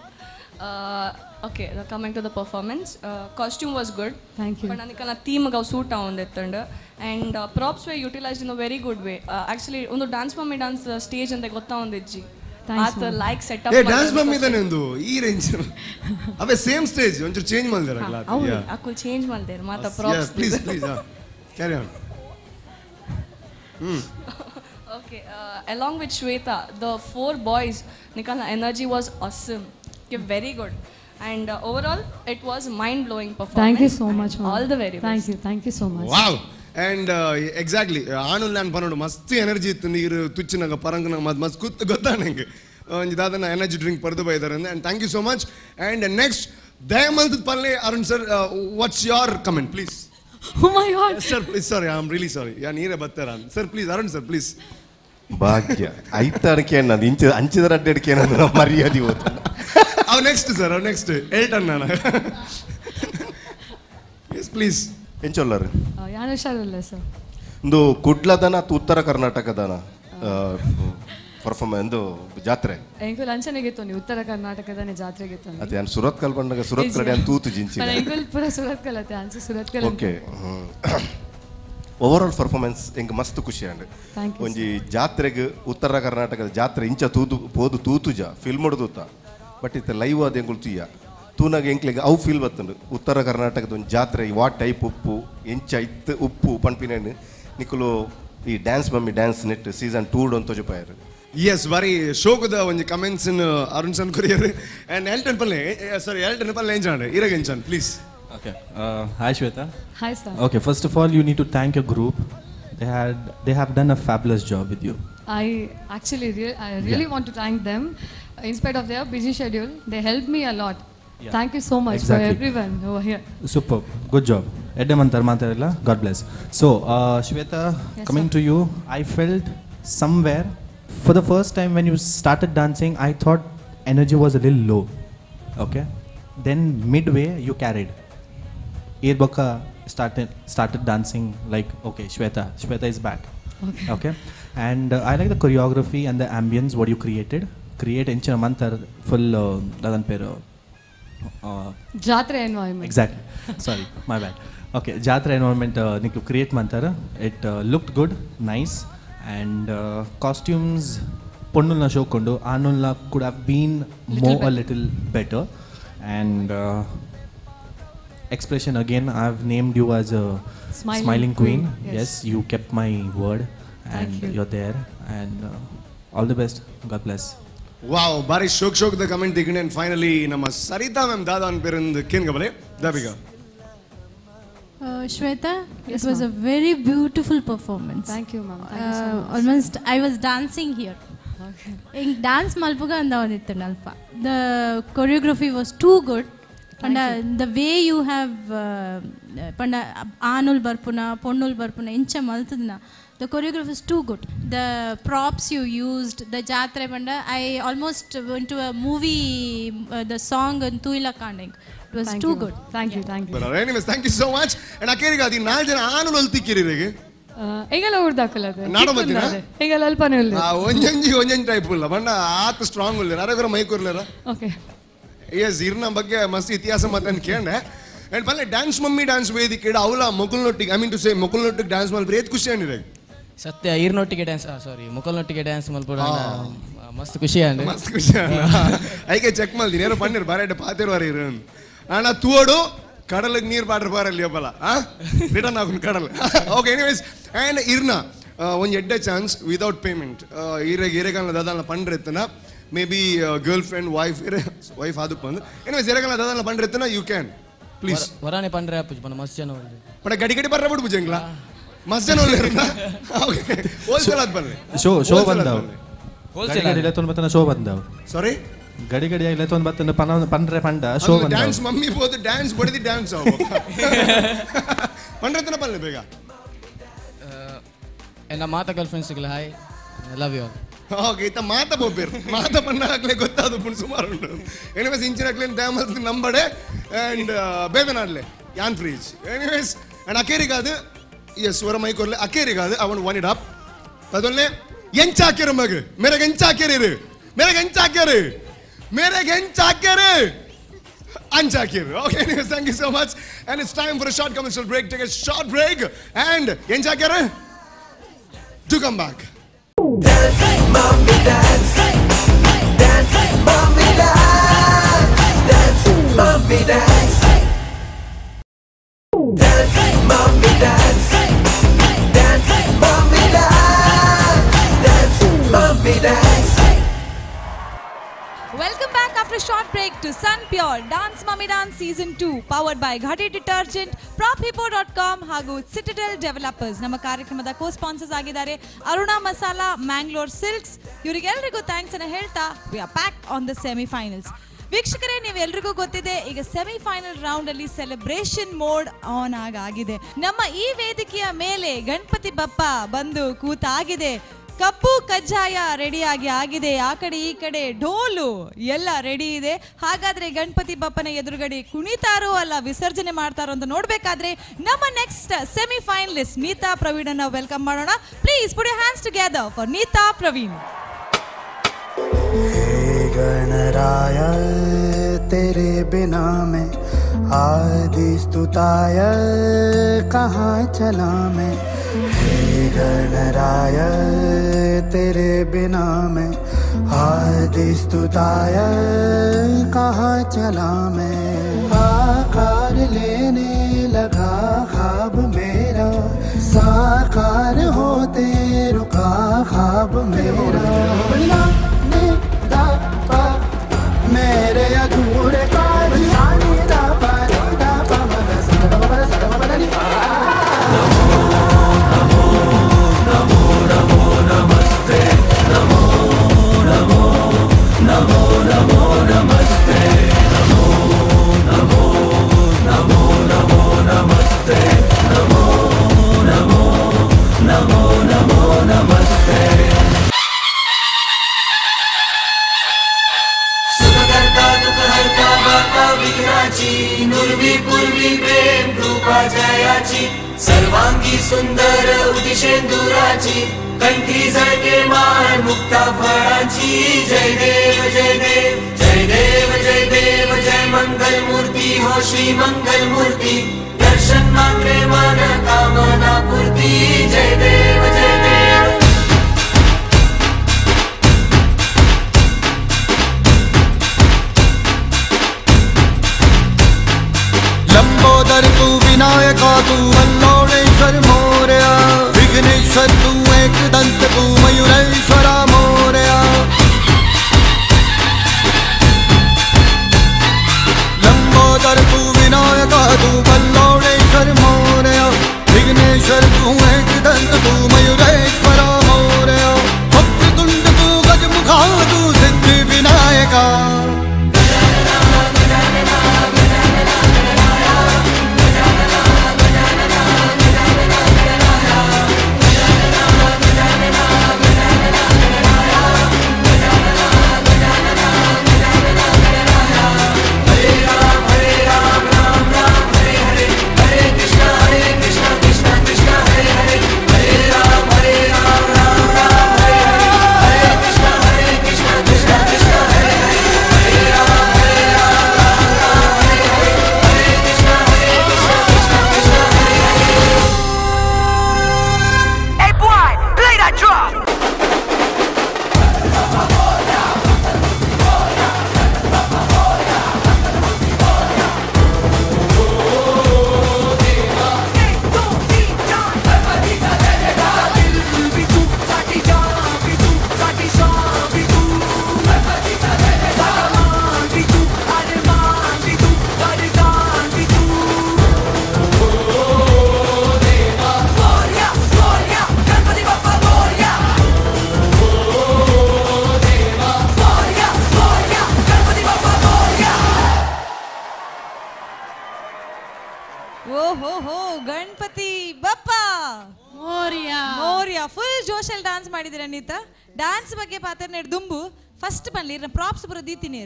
okay coming to the performance costume was good Thank you. But ನನಗೆ ಥೀಮ್ಗೆ ಅವು ಸೂಟ್ ಆವಂದಿತ್ತಂಡು and props way utilised in a very good way actually ಒಂದು ಡ್ಯಾನ್ಸ್ ಮಮ್ಮಿ ಡ್ಯಾನ್ಸ್ ಸ್ಟೇಜ್ ಅಂತ ಗೊತ್ತಾವಂದಿಜ್ಜಿ ಆತ ಲೈಕ್ ಸೆಟಪ್ ಏ ಡ್ಯಾನ್ಸ್ ಮಮ್ಮಿ ತಾನೆ ಒಂದು ಈ ರೇಂಜ್ ಅವೇ ಸೇಮ್ ಸ್ಟೇಜ್ ಒಂಚೂರು ಚೇಂಜ್ ಮಾಡಿದಾರಲ್ಲ ಹೌದು ಅಕ್ಕೂ ಚೇಂಜ್ ಮಾಡ್ದೇರು ಮಾತಾ props please carry on Okay, along with Shweta, the 4 boys, Nikala energy was awesome. Okay, very good. And overall, it was mind-blowing performance. Thank you so much, ma'am. All the very best. Thank you so much. Wow and exactly ಆಣುಲ್ ನಾನು ಪನ್ನೋಡು ಮಸ್ತ್ energy ಇತ್ತು ನೀರು ತುಚ್ಚಿನಾಗ ಪರಂಗ ಮಸ್ತ್ ಗೊತ್ತಾ ನಂಗೆ ಒಂದು ಇದಾದ ಎನರ್ಜಿ ಡ್ರಿಂಕ್ ಪಡೆದು ಬೈದಾರೆ and thank you so much and next ದಯಮಲ್ತದ ಪಲ್ಲೆ Arun sir what's your comment please Oh my God. Sir please sorry I am really sorry ಯಾ ನೀರೇ ಬರ್ತಾರ sir please Arun sir please ಭಾಗ್ಯ ಐತಾರಕ್ಕೆ ಅನ್ನೋದು ಅಂಚಿದರ ಅಡ್ಡಕ್ಕೆ ಅನ್ನೋದು ಮರ್ಯಾದೆ ಹೋದ ಅವ್ ನೆಕ್ಸ್ಟ್ ಸರ್ ಅವ್ ನೆಕ್ಸ್ಟ್ ಎಲ್ಟನ್ ನಾನು ಎಸ್ ಪ್ಲೀಸ್ ಎಂಚೊಲ್ಲರು ಯಾರು ಹುಷಾರಿಲ್ಲ ಸರ್ ಒಂದು ಕುಡ್ಲದನ ಉತ್ತರ ಕರ್ನಾಟಕದನ ಪರ್ಫಾರ್ಮೆನ್ಸ್ ಒಂದು ಜಾತ್ರೆ ಎಂಕುಲ್ ಅಂಚನೆಗಿತ್ತು ನೀವು ಉತ್ತರ ಕರ್ನಾಟಕದನೇ ಜಾತ್ರೆಗಿತ್ತು ಅದೇ ನಾನು ಸುರತ್ ಕಲ್ ಬಂದಾಗ ಸುರತ್ ಕಡೆ ಅಂತ ತೂತು ಜಿಂಚಿ ಎಂಕುಲ್ ಪೂರ ಸುರತ್ ಕಲತೆ ಅಂಚೆ ಸುರತ್ ಕಲ ಓಕೆ ಓವರ್ ಆಲ್ ಪರ್ಫಾರ್ಮೆನ್ಸ್ ಎಂಗೆ ಮಸ್ತ್ ಖುಷಿ ಅಂಡ್ Thank you, ಒಂಜಿ ಜಾತ್ರೆಗೆ ಉತ್ತರ ಕರ್ನಾಟಕದ ಜಾತ್ರೆ ಇಂಚ ಪೋದು ತೂತುಜ ಫಿಲ್ಮ್ ಹೊಡೆದೂತ ಬಟ್ ಇತ್ತ ಲೈವ್ ಆದ ಎಂಗುಳು ತುಯ್ಯ ತೂನಾಗ ಎಂಕ್ಲೆಗೆ ಅವು ಫೀಲ್ ಬತ್ತಂಡು ಉತ್ತರ ಕರ್ನಾಟಕದ ಒಂದು ಜಾತ್ರೆ ವಾಟ್ ಟೈಪ್ ಉಪ್ಪು ಎಂಚ ಇತ್ತು ಉಪ್ಪು ಪನ್ಪಿನೇನು ನಿಕ್ಕಲು ಈ dance mummy dance net season 2 ಅಂತ ಜೊಪಾಯರು ಎಸ್ ಬಾರಿ ಶೋಕದ ಒಂದು ಕಮೆಂಟ್ಸ್ ಅರುಣ್ ಸನ್ ಕೊರಿಯರ್ ಆ್ಯಂಡ್ ಎಲ್ಟನ್ ಪಲ್ಲೆ ಸಾರಿ ಎಲ್ಟನ್ ಪಲ್ಲೆ ಎಂಚಾಂಡ್ ಇರಾಗ ಎಂಚಾಂಡ್ please Okay. Hi Shweta. Hi sir. Okay, first of all, you need to thank your group. They have done a fabulous job with you. I really want to thank them. In spite of their busy schedule, they helped me a lot. Yeah. Thank you so much Exactly. for everyone over here. Superb. Good job. Edde mantarilla. God bless. So, Shweta, Yes, coming sir. to you, I felt somewhere for the first time when you started dancing, I thought energy was a little low. Okay. Then midway you carried. Irbaka started dancing like, okay, Shweta is back. Okay. And I like the choreography and the ambience what you create enchina mantar full dadan per Jatra environment. exactly. Sorry, my bad. Okay, jatra environment nikku create mantar. It looked good, nice, and costumes ponnulna show kondu anulna could have been a little better, and expression again I've named you as a smiling queen. Yes, you kept my word and you're there, and all the best. God bless. Wow ಬಾರಿ ಶೋಕದ comment ತೆಗಿಣೆ and finally ನಮ್ಮ Saritha ma'am ದಾದಾ ಅನ್ ಪೇರಿಂದ ಕೇನ್ ಗಬಲೆ ದಾಬಿಗ Shweta, it was a very beautiful performance. Thank you, ma'am. Thank you so much. Almost I was dancing here. Okay. In dance malpuga andavadittu nalpa. The choreography was too good. And the way you have panda aanul barpuna ponnul barpuna incha maltadna, the choreography is too good. The props you used, the jatre panda, I almost went to a movie, the song Tuila Kanding. It was too good. Thank you. But anyways, thank you so much. And akeriga adi 4 jana aanul oltikkirirege ಈಗೆಲ್ಲ ಉರ್ದಾಕಲ್ಲದೆ ನಾಡ ಬತ್ತಿನ ಈಗೆಲ್ಲ ಅಲ್ಪನೇ ಇಲ್ಲ ಒಂಜಂಜಿ type ಇಲ್ಲ ಬಂಡ ಆತ strong ಇಲ್ಲ ಯಾರಾಗರ ಮೈಕ್ ಇರ್ಲಾರ ಓಕೆ ಎಸ್ ಇರ್ನ ಬಗ್ಗೆ ಮಸ್ತ್ ಇತಿಹಾಸ ಮಾತನ್ನು ಕೇಂಡೆ ಅಂಡ್ ಪಲ್ಲೆ ಡ್ಯಾನ್ಸ್ ಮಮ್ಮಿ ಡ್ಯಾನ್ಸ್ ವೇದಿಕೆ ಅವಳ ಮೊಕಲ್ನೊಟ್ಟಿಗೆ ಐ ಮೀನ್ ಟು ಸೇ ಮೊಕಲ್ನೊಟ್ಟಿಗೆ ಡ್ಯಾನ್ಸ್ ಮಲ್ಪರೆ ಏತ್ ಖುಷಿ ಅಂದಿರ ಸತ್ಯ ಈರ್ನೊಟ್ಟಿಗೆ ಡ್ಯಾನ್ಸ್ ಸಾರಿ ಮೊಕಲ್ನೊಟ್ಟಿಗೆ ಡ್ಯಾನ್ಸ್ ಮಲ್ಪಡ ಮಸ್ತ್ ಖುಷಿ ಅಂಡ್ ಮಸ್ತ್ ಖುಷಿ ಐಕೆ ಚೆಕ್ ಮಾಡ್ತೀನಿ ಏನೋ ಪಂಡಿರ್ ಬಾರೆ ಪಾತಿರ್ವಾರ ಇರು ಅಣ್ಣ ತೂಡು ಕಡಲಿಗೆ ನೀರು ಬಾಡ್ರ ಬಾರಲ್ಲಿ ಒಬ್ಬಲ್ಲ ರಿಟರ್ನ್ ಆಗುನ್ ಕಡಲ್ ಓಕೆ ಎನಿವೇಸ್ ಆ್ಯಂಡ್ ಇರ್ನ ಒಂದು ಎಡ್ಡೆ ಚಾನ್ಸ್ ವಿದೌಟ್ ಪೇಮೆಂಟ್ ಇರೆಗಾಲ ದಾದಾನ ಪಂಡ್ರೆತ್ತನ maybe girlfriend wife ಆದಕ್ಕೆ ಬಂದು ಎನಿವೇಸ್ ಇರೆಗಾಲ ದಾದಾನ ಪಂಡ್ರೆತ್ತನ ಯು ಕ್ಯಾನ್ ಪ್ಲೀಸ್ ವರಾನೆ ಪಂಡ್ರೆ ಆಪುಜ್ ಮಸ್ತ್ ಜನ ಪಡ ಗಡಿ ಗಡಿ ಬರ್ರ ಬಿಡ್ಬು ಜಂಗ್ಲ ಮಸ್ತ್ ಜನ ಓಕೆ ಹೋಲ್ಸೇಲ್ ಆದ್ ಬರ್ರಿ ಶೋ ಬಂದವು ಹೋಲ್ಸೇಲ್ ಇಲ್ಲ ತೊಂಬತ್ತನ ಶೋ ಬಂದವು ಸಾರಿ ಗಡಿ ಗಡಿ ಇಲ್ಲ ತೊಂಬತ್ತನ ಪಂಡ್ರೆ ಪಂಡ ಶೋ ಬಂದವು ಡ್ಯಾನ್ಸ್ ಮಮ್ಮಿ ಬೋದು ಡ್ಯಾನ್ಸ್ ಬಡಿದಿ ಡ್ಯಾನ್ಸ್ ಅವು ಪಂಡ್ರೆತ್ತನ ಬಲ್ಲೆ ಬೇಗ ಎನ್ನ ಮಾತ ಗರ್ಲ್ ಫ್ರೆಂಡ್ಸ್ಗೆಲ್ಲ hi love you all okay ಇತ್ತ ಮಾತ ಬೋಪೇರು ಮಾತ ಪಂಡ ಹಾಕ್ಲೆ ಗೊತ್ತಾದ ಪುಣ್ ಸುಮಾರು ಉಂಟು ಎನಿವೇಸ್ ಇಂಚಿನ ಹಾಕ್ಲೇನು ಡ್ಯಾಮಸ್ ನಂಬಡೆ ಆ್ಯಂಡ್ ಬೇದನಾಡ್ಲೆ ಯಾನ್ ಫ್ರೀಜ್ ಎನಿವೇಸ್ ಆ್ಯಂಡ್ ಅಕೇರಿಗಾದು ಎಸ್ ವರ ಮೈ ಕೊರ್ಲೆ ಅಕೇರಿಗಾದು ಅವನು ಒನ್ ಇಟ್ ಅಪ್ ಅದೊಲ್ಲೆ ಎಂಚಾಕ್ಯರು ಮಗ ಮೇರೆಗೆ ಎಂಚಾಕ್ಯರು ಮೇರೆಗೆ ಎಂಚಾಕ್ಯರು ಮೇರೆಗೆ ಎಂಚಾಕ್ಯರು Anchakir. Okay, anyways, thank you so much. And it's time for a short commercial break. Take a short break. And Enchakir, to come back. Dance, mommy, dance. Dance, mommy, dance. Dance, mommy, dance. Dance, mommy, dance. Dance, mommy, dance. Dance, mommy, dance. Welcome back after a short break to Sun Pure Dance Mummy Dance Season 2 powered by Ghati Detergent, PropHippo.com ಹಾಗೂ Citadel Developers. ನಮ್ಮ ಕಾರ್ಯಕ್ರಮದ co-sponsors ಆಗಿದ್ದಾರೆ ಅರುಣಾ ಮಸಾಲಾ, ಮ್ಯಾಂಗ್ಳೂರ್ ಸಿಲ್ಕ್ಸ್. ಇವರಿಗೆಲ್ಲರಿಗೂ thanks ಅನ್ನು ಹೇಳ್ತಾ we are back on the semi-finals. ವೀಕ್ಷಕರೇ, ನೀವೆಲ್ರಿಗೂ ಗೊತ್ತಿದೆ ಈಗ ಸೆಮಿಫೈನಲ್ ರೌಂಡ್ ಅಲ್ಲಿ ಸೆಲೆಬ್ರೇಷನ್ ಮೋಡ್ ಆನ್ ಆಗಿದೆ. ನಮ್ಮ ಈ ವೇದಿಕೆಯ ಮೇಲೆ ಗಣಪತಿ ಬಪ್ಪ ಬಂದು ಕೂತಾಗಿದೆ. ಕಬ್ಬು ಕಜ್ಜಾಯ ರೆಡಿಯಾಗಿ ಆಗಿದೆ. ಆ ಕಡೆ ಈ ಕಡೆ ಢೋಲು ಎಲ್ಲ ರೆಡಿ ಇದೆ. ಹಾಗಾದ್ರೆ ಗಣಪತಿ ಬಪ್ಪನ ಎದುರುಗಡೆ ಕುಣಿತಾರೋ ಅಲ್ಲ ವಿಸರ್ಜನೆ ಮಾಡ್ತಾರೋ ಅಂತ ನೋಡ್ಬೇಕಾದ್ರೆ ನಮ್ಮ next semi finalist Neeta Praveen ಅನ್ನ ವೆಲ್ಕಮ್ ಮಾಡೋಣ. Please put your hands together for Neeta Praveen. गणराय तेरे बिना मैं आदि स्तुताय कहाँ चला मैं. हे गणराय तेरे बिना मैं आदि स्तुताय कहाँ चला मैं. आकार लेने लगा ख्वाब मेरा साकार होते रुका ख्वाब मेरा. मेरे अधूरे काज शानी दा पानी दा पमन सदम बदनी. नमो नमो नमो नमो नमस्ते. नमो नमो नमो नमो नमस्ते. नमो नमो नमो नमो नमस्ते. नमो नमो नमो नमो नमस्ते. विघ्नाची नुर्वी पूर्वी प्रेम कृपा जयाची सर्वांगी सुंदर उदिशेंदुराची कंठी झळके मान मुक्ता फळाची. जय देव जय देव जय देव जय देव जय मंगल मूर्ती हो श्री मंगल मूर्ती. दर्शन मात्रे मन कामना पूर्ती. जय देव जय देव. लंबोदर तू विनायका तू वल्लोळेश्वर मोरया. विघ्नेश्वर तू एकदंत तू मयूरेश्वरा मोरया. लंबोदर तू विनायका तू वल्लोळेश्वर मोरया. विघ्नेश्वर तू एकदंत तू मयूरेश्वरा मोरया. वक्रतुंड तू गजमुखा तू सिद्धि विनायका. Hare Rama ಓಹೋ ಹೋ ಗಣಪತಿ ಬಪ್ಪ ಮೋರ್ಯ ಫುಲ್ ಜೋಶಲ್ಲಿ ಡಾನ್ಸ್ ಮಾಡಿದಿರ ನೀತ ಡಾನ್ಸ್ ಬಗ್ಗೆ ಪಾತ್ರ ದುಂಬು ಫಸ್ಟ್ ಬನ್ಲಿ ಪ್ರಾಪ್ಸ್ ಬರೋ ದೀತೀನಿ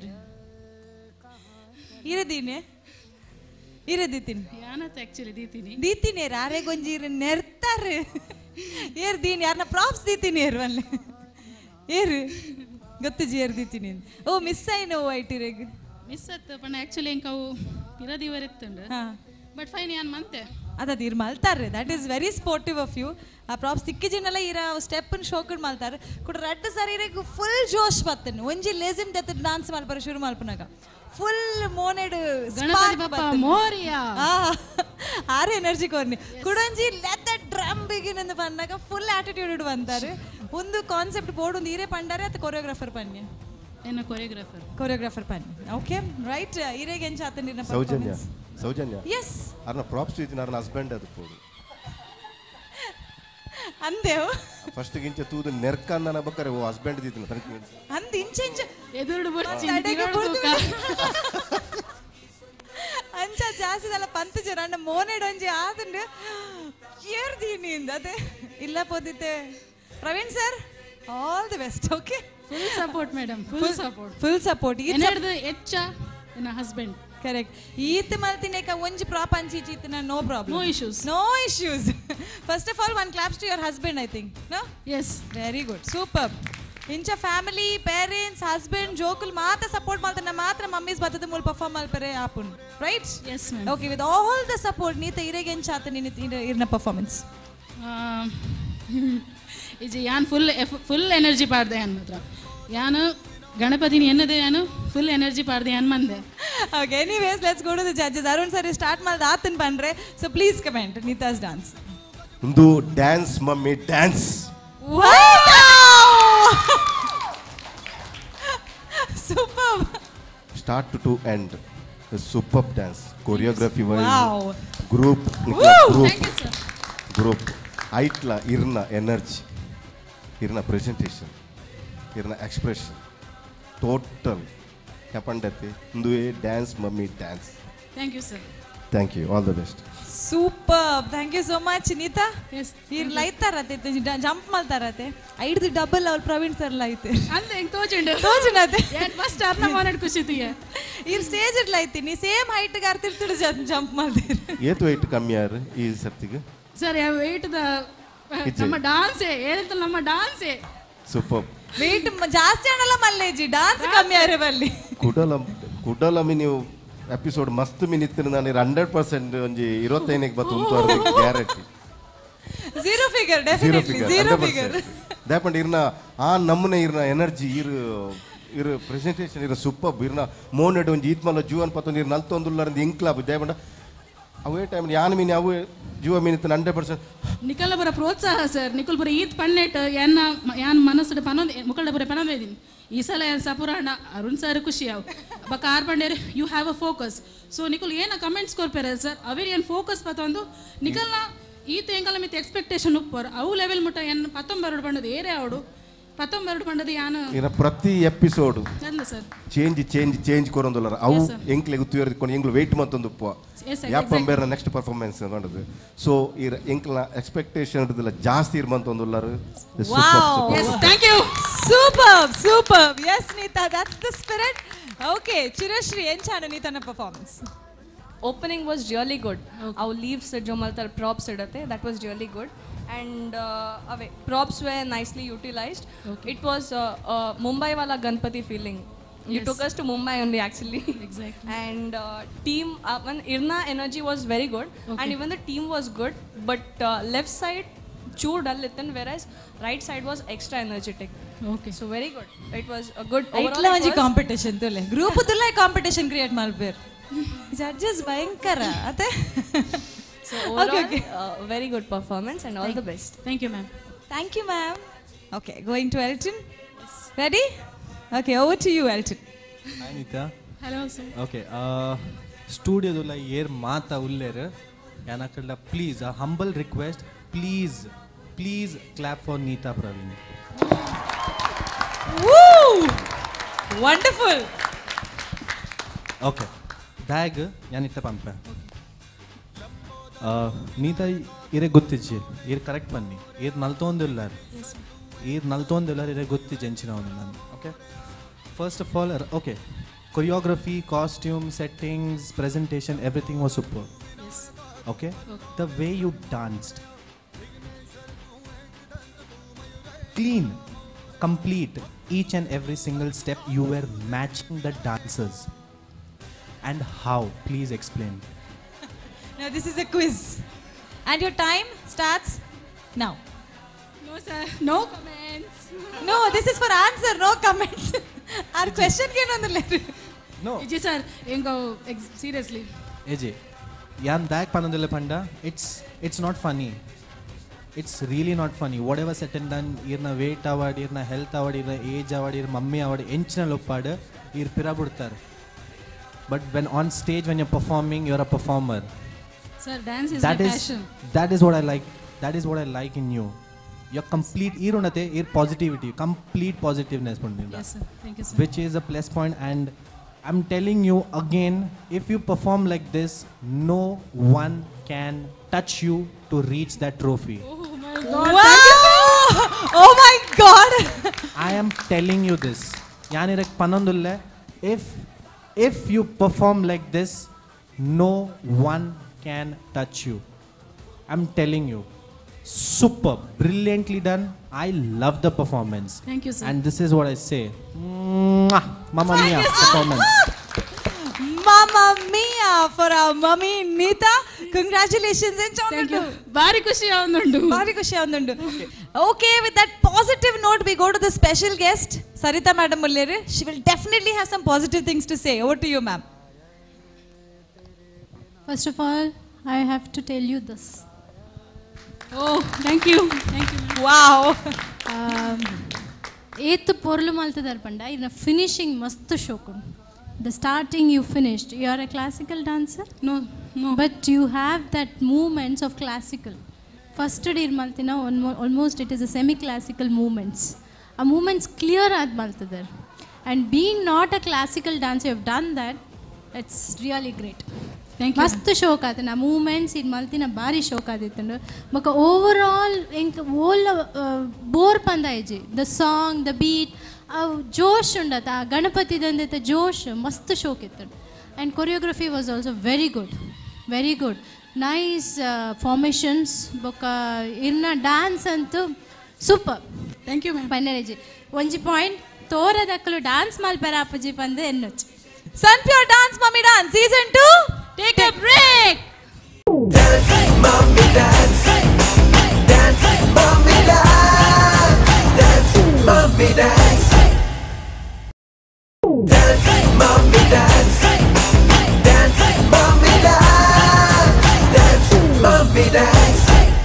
ಇರದೀನೆ ಇರದೀತೀನಿ ದೀತೀನಿ ರಾರೆ ಗೊಂಜಿ ನೆರ್ತಾರೆ ಏರ್ ದೀನಿ ಯಾರನ್ನ ಪ್ರಾಪ್ಸ್ ದೀತೀನಿ ಏರ್ವಲ್ಲೆ ಏರು ಗೊತ್ತು ಜಿ ದೀತೀನಿ ಓ ಮಿಸ್ ಆಯ್ನೋ ಐಟಿರೆಗ್ ಮಿಸ್ ಆಯ್ತು ಪಣ ಆಕ್ಚುಲಿ ಎಂಕವು ಇರದಿವರಿತ್ತುಂಡು ಬಟ್ ಫೈನ್ ಯಾನ್ ಮಂತೆ ಅದದು ಇರ್ ಮಲ್ತಾರೆ that is very sportive of you ಆ ಪ್ರಾಪ್ಸ್ ತಿಕ್ಕಿಜಿನೆಲ್ಲ ಇರ ಸ್ಟೆಪ್ಪನ್ನು ಶೋಕಡ್ ಮಲ್ತಾರೆ ಕೂಡ ರಡ್ಡು ಸರಿ ಫುಲ್ ಜೋಶ್ ಬತ್ತನು ಒಂಜಿ ಲೇಸಿಮ್ ದೆತ್ತ ಡಾನ್ಸ್ ಮಲ್ಪರ ಶುರು ಮಲ್ಪನಾಗ ಫುಲ್ ಮೋನೆಡ್ ಆರು ಎನರ್ಜಿ ಕೋರ್ನಿ ಕುಡಂಜಿ ಲೆಟ್ ದ ಡ್ರಮ್ ಬಿಗಿನ್ ಎಂದು ಪಂಡಾಗ ಫುಲ್ ಆಟಿಟ್ಯೂಡ್ ಬಂತಾರೆ ಒಂದು ಕಾನ್ಸೆಪ್ಟ್ ಬೋರ್ಡ್ ಒಂದು ಈರೇ ಪಂಡಾರೆ ಅದು ಕೊರಿಯೋಗ್ರಾಫರ್ ಪನ್ಯ ಕೊರಿಯೋಗ್ರಾಫರ್ ಪನ್ಯ ಓಕೆ ರೈಟ್ ಈರೆಗೆ ಎಂಚ ಆತನಿನ ಸೌಜನ್ಯ ಎಸ್ ಅರ್ನ ಪ್ರಾಪ್ಸ್ ಇತ್ತಿನ ಅರ್ನ ಹಸ್ಬೆಂಡ್ ಅದು ಪೋಡು ಅಂದೇವು ಫಸ್ಟ್ ಗಿಂಚ ತೂದು ನೆರ್ಕಂದನ ಬಕ್ಕರೆ ಓ ಹಸ್ಬೆಂಡ್ ದಿತ್ತಿನ ತನಕ ಅಂದ ಇಂಚ ಇಂಚ ಎದುರುಡು ಅಂಚ ಜಾಸ್ತಿ ಅಲ್ಲ ಪಂತ ಜನ ಅಣ್ಣ ಮೋನೆಡ್ ಒಂಜಿ ಆದಂಡು ಏರ್ದೀನಿ ಅದೇ ಇಲ್ಲ ಪೋದಿತ್ತೆ Praveen sir all the best okay full support madam full support ಹೆಚ್ಚ ನನ್ನ ಹಸ್ಬೆಂಡ್ ಕರೆಕ್ಟ್ ಈತ್ ಮಲ್ತಿನೇಕ ಒಂಜಿ ಪ್ರಾಪಂಚಿ ಚೀತಿನ no problem no issues first of all one claps to your husband I think no yes very good super ಇಂಚ family parents husband ಜೋಕುಲ್ ಮಾತ್ರ ಸಪೋರ್ಟ್ ಮಾಡ್ತಾನೆ ಮಾತ್ರ ಮಮ್ಮೀಸ್ ಬತ್ತದ ಮೂಲ ಪರ್ಫಾರ್ಮ್ ಮಲ್ಪರೆ ಆಪುನ್ right yes okay with all the support Neeta ಇರೆಗೆ ಎಂಚ ಆತ ಇರ್ನ ಪರ್ಫಾರ್ಮೆನ್ಸ್ ಇದು ಯಾನ್ ಫುಲ್ ಎನರ್ಜಿ ಪಾಡ್ದೆ ಯಾನ್ ಮಾತ್ರ ಯಾನು ಗಣಪತಿನಿ ಎನ್ನದೆ ಯಾನು ಫುಲ್ ಎನರ್ಜಿ ಪಾಡ್ದೆ ಯಾನ್ ಮಂದೆ okay anyways let's go to the judges Arun sir start ಮಾಡ್ದ ಆತನ್ ಪಂಡ್ರೆ so please comment Neeta's dance ಒಂದು dance mummy dance super start to end super dance choreography wow group group ಐಟ್ಲ ಇರ್ನ ಎನರ್ಜಿ ಇರ್ನ ಪ್ರೆಸೆಂಟೇಷನ್ ಇರ್ನ ಎಕ್ಸ್ಪ್ರೆಷನ್ ಟೋಟಲ್ ಹೆಪಂಡತೆ ಇಂದುವೆ dance mummy dance thank you sir thank you all the best super thank you so much Neeta ಇರ್ ಲೈತಾರತೆ jump ಮಾಡ್ತಾರತೆ ಐದು double ಅವ್ರು ಪ್ರವೀಣ್ ಸರ್ ಲೈತೆ ಅಂದ್ರೆ ಹೆಂಗ್ ತೋಜುಂಡು ತೋಜುನತೆ ಫಸ್ಟ್ ಅರ್ನ ಮಾನಾಡ್ ಖುಷಿತಿಗೆ ಇರ್ ಸ್ಟೇಜ್ ಇರ್ ಲೈತೀನಿ ಸೇಮ್ ಹೈಟ್ ಗಾರ್ ತಿರ್ತಿಡು ಜಂಪ್ ಮಾಡ್ತೀರಿ ಏತು ವೆಯ್ಟ್ ಕಮ್ಮಿ ಯಾರು ಈ ಸರ್ತಿಗೆ ಸರ್ ವೆಯ್ಟ್ ದ ನಮ್ಮ ಡಾನ್ಸೇ ಹೇಳಿದ್ರೆ ನಮ್ಮ ಡಾನ್ಸೇ ಸೂಪರ್ ವೆಯ್ಟ್ ಜಾಸ್ತಿ ಅನ್ನಲ್ಲ ಮಲ್ಲೇಜಿ ಡಾನ್ಸ್ ಕಮ್ಮಿ ಯಾರೇ ಬಲ್ಲಿ ಕುಡಲಮಿ ನೀವು ಎಪಿಸೋಡ್ ಮಸ್ತ್ ಮಿನಿತ್ತಿನ ನಾನು 100% ಒಂಜಿ 25ಗೆ ಬತ್ತು ಉಂಟು guarantee zero figure definitely zero figure ದಾಪಂಡ್ ಇರ್ನ ಆ ನಮ್ಮನೆ ಇರ್ನ ಎನರ್ಜಿ ಇರ್ ಪ್ರೆಸೆಂಟೇಷನ್ ಇರ ಸೂಪರ್ ಇರ್ನ ಮೋನೆಡ್ ಒಂಜಿ ಈತ್ಮಲ್ಲ ಜೀವನ್ ಪತ್ತೊಂದು ಇರ್ ನಲ್ತೊಂದುಲ್ಲಾರಿಂದ ಇಂಕ್ಲಾಬ್ ದಾಪಂಡ ಅವೇ ಟೈಮ್ ಯಾನ್ ಮೀನಿ ಅವು ಜೀವ ಮೀನಿತ್ತು 100% ನಿಕಲ್ನ ಬರ ಪ್ರೋತ್ಸಾಹ ಸರ್ ನಿಕಲ್ ಬರ ಈತ್ ಪನ್ನೆಟ್ ಯಾನ್ ಮನಸ್ಸು ಪನೊಂದು ಮುಕಲ್ಡ ಬರ ಪನೊಂದಿದ್ದೀನಿ ಈ ಸಲ ಏನು ಸಪುರಾಣ ಅರುಣ್ ಸರ್ ಖುಷಿ ಅವು ಬಕ್ಕ ಆರ್ ಪಂಡೇರಿ you have a focus so ನಿಕಲ್ ಏನ ಕಮೆಂಟ್ಸ್ ಕೊರ್ಪೇರೆ ಸರ್ ಅವೇರಿ ಏನು ಫೋಕಸ್ ಪತ್ತೊಂದು ನಿಕಲ್ನ ಈತ ಎಂಕಲ್ಲ ಮಿತ್ ಎಕ್ಸ್ಪೆಕ್ಟೇಷನ್ ಉಪ್ಪರ್ ಅವು ಲೆವೆಲ್ ಮುಟ್ಟ ಏನು 19 ಪಂಡದು ಏರೇ ಅವಡು 19 ಪಂಡದು ಯಾನು ಇರ ಪ್ರತಿ ಎಪಿಸೋಡ್ ಚಂದ ಸರ್ ಚೇಂಜ್ ಕೊರೊಂದುಲ್ಲರ ಅವು ಎಂಕ್ಲೆ ಗುತ್ತಿಯರ್ಕೊಂಡು ಎಂಗ್ಲು ವೆಯ್ಟ್ ಮತ್ತೊಂದು ಉಪ್ಪ ಯಾಪಂಬೇರ ನೆಕ್ಸ್ಟ್ ಪರ್ಫಾರ್ಮೆನ್ಸ್ ನೋಡೋದು ಸೊ ಇರ ಎಂಕ್ಲ ಎಕ್ಸ್ಪೆಕ್ಟೇಷನ್ ಇರೋದಿಲ್ಲ ಜಾಸ್ತಿ ಇರ್ಮಂತೊಂದುಲ್ಲರು thank you super yes Neeta that's the spirit okay Chirashree ಎಂಚಾನ ನೀತನ performance opening was really good. Our leaves jomaltar props idate that was really good, and props were nicely utilized. It was Mumbai wala Ganpati feeling. You took us to Mumbai only actually. Exactly. And team when Irna energy was very good, and even the team was good, but left side choo dull ittan, whereas right side was extra energetic. Okay, so very good. It was a good overall. Itla onji competition tole group tulla competition create malper judges bhayankara ate so overall very good performance and all the best. Thank you ma'am. Thank you ma'am. Okay, going to Elton. Ready? Okay, over to you Elton. Hi Nita. Hello sir. Okay, studio dula yer mata ullere yanakalla please a humble request, please clap for Neeta Praveen. Woo! Wonderful. Okay, dag yanitta pampa Neeta ಇರೇ ಗೊತ್ತಿಜ್ಜಿ ಇರ್ correct ಬನ್ನಿ ಇರ್ ನಲ್ತೊಂದಿಲ್ಲಾರು ಇರ್ ನಲ್ತೊಂದಿಲ್ಲಾರು ಇರೇ ಗೊತ್ತಿಜ್ಜಿ ಎಂಚಿನ ಅವನು ನಾನು okay first of all okay choreography costume settings presentation everything was super okay the way you danced clean, complete, each and every single step you were matching the dancers. And how? Please explain. Now this is a quiz. And your time starts now. No sir, no comments. No, this is for answer, no comments. Our question ke nondile. No. Iji sir, engo seriously. AJ, yan dak panondile panda. It's not funny. It's really not funny. Whatever said and done, irna weight award, irna health award, irna age award, irna mummy award, enchina loppadu, ir pira budtar. But when on stage, when you're performing, you're a performer. Sir, dance is That my is passion. that is what I like. That is what I like in you. You're complete. Irunate, ir positivity, complete positiveness, Pandita. Yes sir, thank you sir. Which is a plus point. And I'm telling you again, if you perform like this, no one can touch you to reach that trophy. God, Wow! Oh my God! I am telling you this. Yanirek panondulle. If you perform like this, no one can touch you. I'm telling you. Super, brilliantly done. I love the performance. Thank you sir. And this is what I say. Mwah! Mamma mia performance. Mamma mia for our mummy Neeta. Congratulations and Thank you. Bari kushi avundu. Bari kushi avundu. Okay, with that positive note, we go to the special guest, Sarita Madam Mullere. She will definitely have some positive things to say. Over to you, ma'am. First of all, I have to tell you this. Oh, thank you. Thank you. Wow. ಏತ್ ಪೊರ್ಲು ಮಲ್ತದಾರ್ ಪಂಡ ಇನ್ನ finishing ಮಸ್ತ್ ಶೋಕು. The starting you finished. You are a classical dancer? No. But you have that movements of classical. First dir maltina almost it is a semi-classical movements. A movements clear ad maltadar. And being not a classical dancer, you have done that. It's really great. Thank you. ಮಸ್ತ್ ಶೋಕ್ ಆತ ನಾ moments ಇದು ಮಲ್ತಿನ ಭಾರಿ ಶೋಕ್ ಆದಿತ್ತಂಡು ಮಕ್ಕ over all ಎಂಕ್ ಓಲ್ ಬೋರ್ ಪಂದ ಐಜಿ ದ ಸಾಂಗ್ ದ ಬೀಟ್ ಅವು ಜೋಶ್ ಉಂಡತ ಆ ಗಣಪತಿದಂದಿತ್ತ ಜೋಶ್ ಮಸ್ತ್ ಶೋಕ್ ಇತ್ತು and choreography was also very good nice formations ಬೊಕ್ಕ ಇನ್ನ ಡ್ಯಾನ್ಸ್ ಅಂತೂ ಸೂಪರ್. Thank you ma'am. ಪನ್ನರೇಜಿ ಒಂಜಿ ಪಾಯಿಂಟ್ ತೋರದಕ್ಕಲು ಡ್ಯಾನ್ಸ್ ಮಲ್ಪೆರ ಅಪ್ಪಜಿ ಪಂದೆ ಎನ್ನೊಚ್ಚು. Sun Pure Dance Mummy Dance Season 2. Take a break. Dance, mommy dance. Dance, mommy dance. Dance, mommy dance. Dance, mommy dance. Dance, mommy dance. Dance, mommy dance.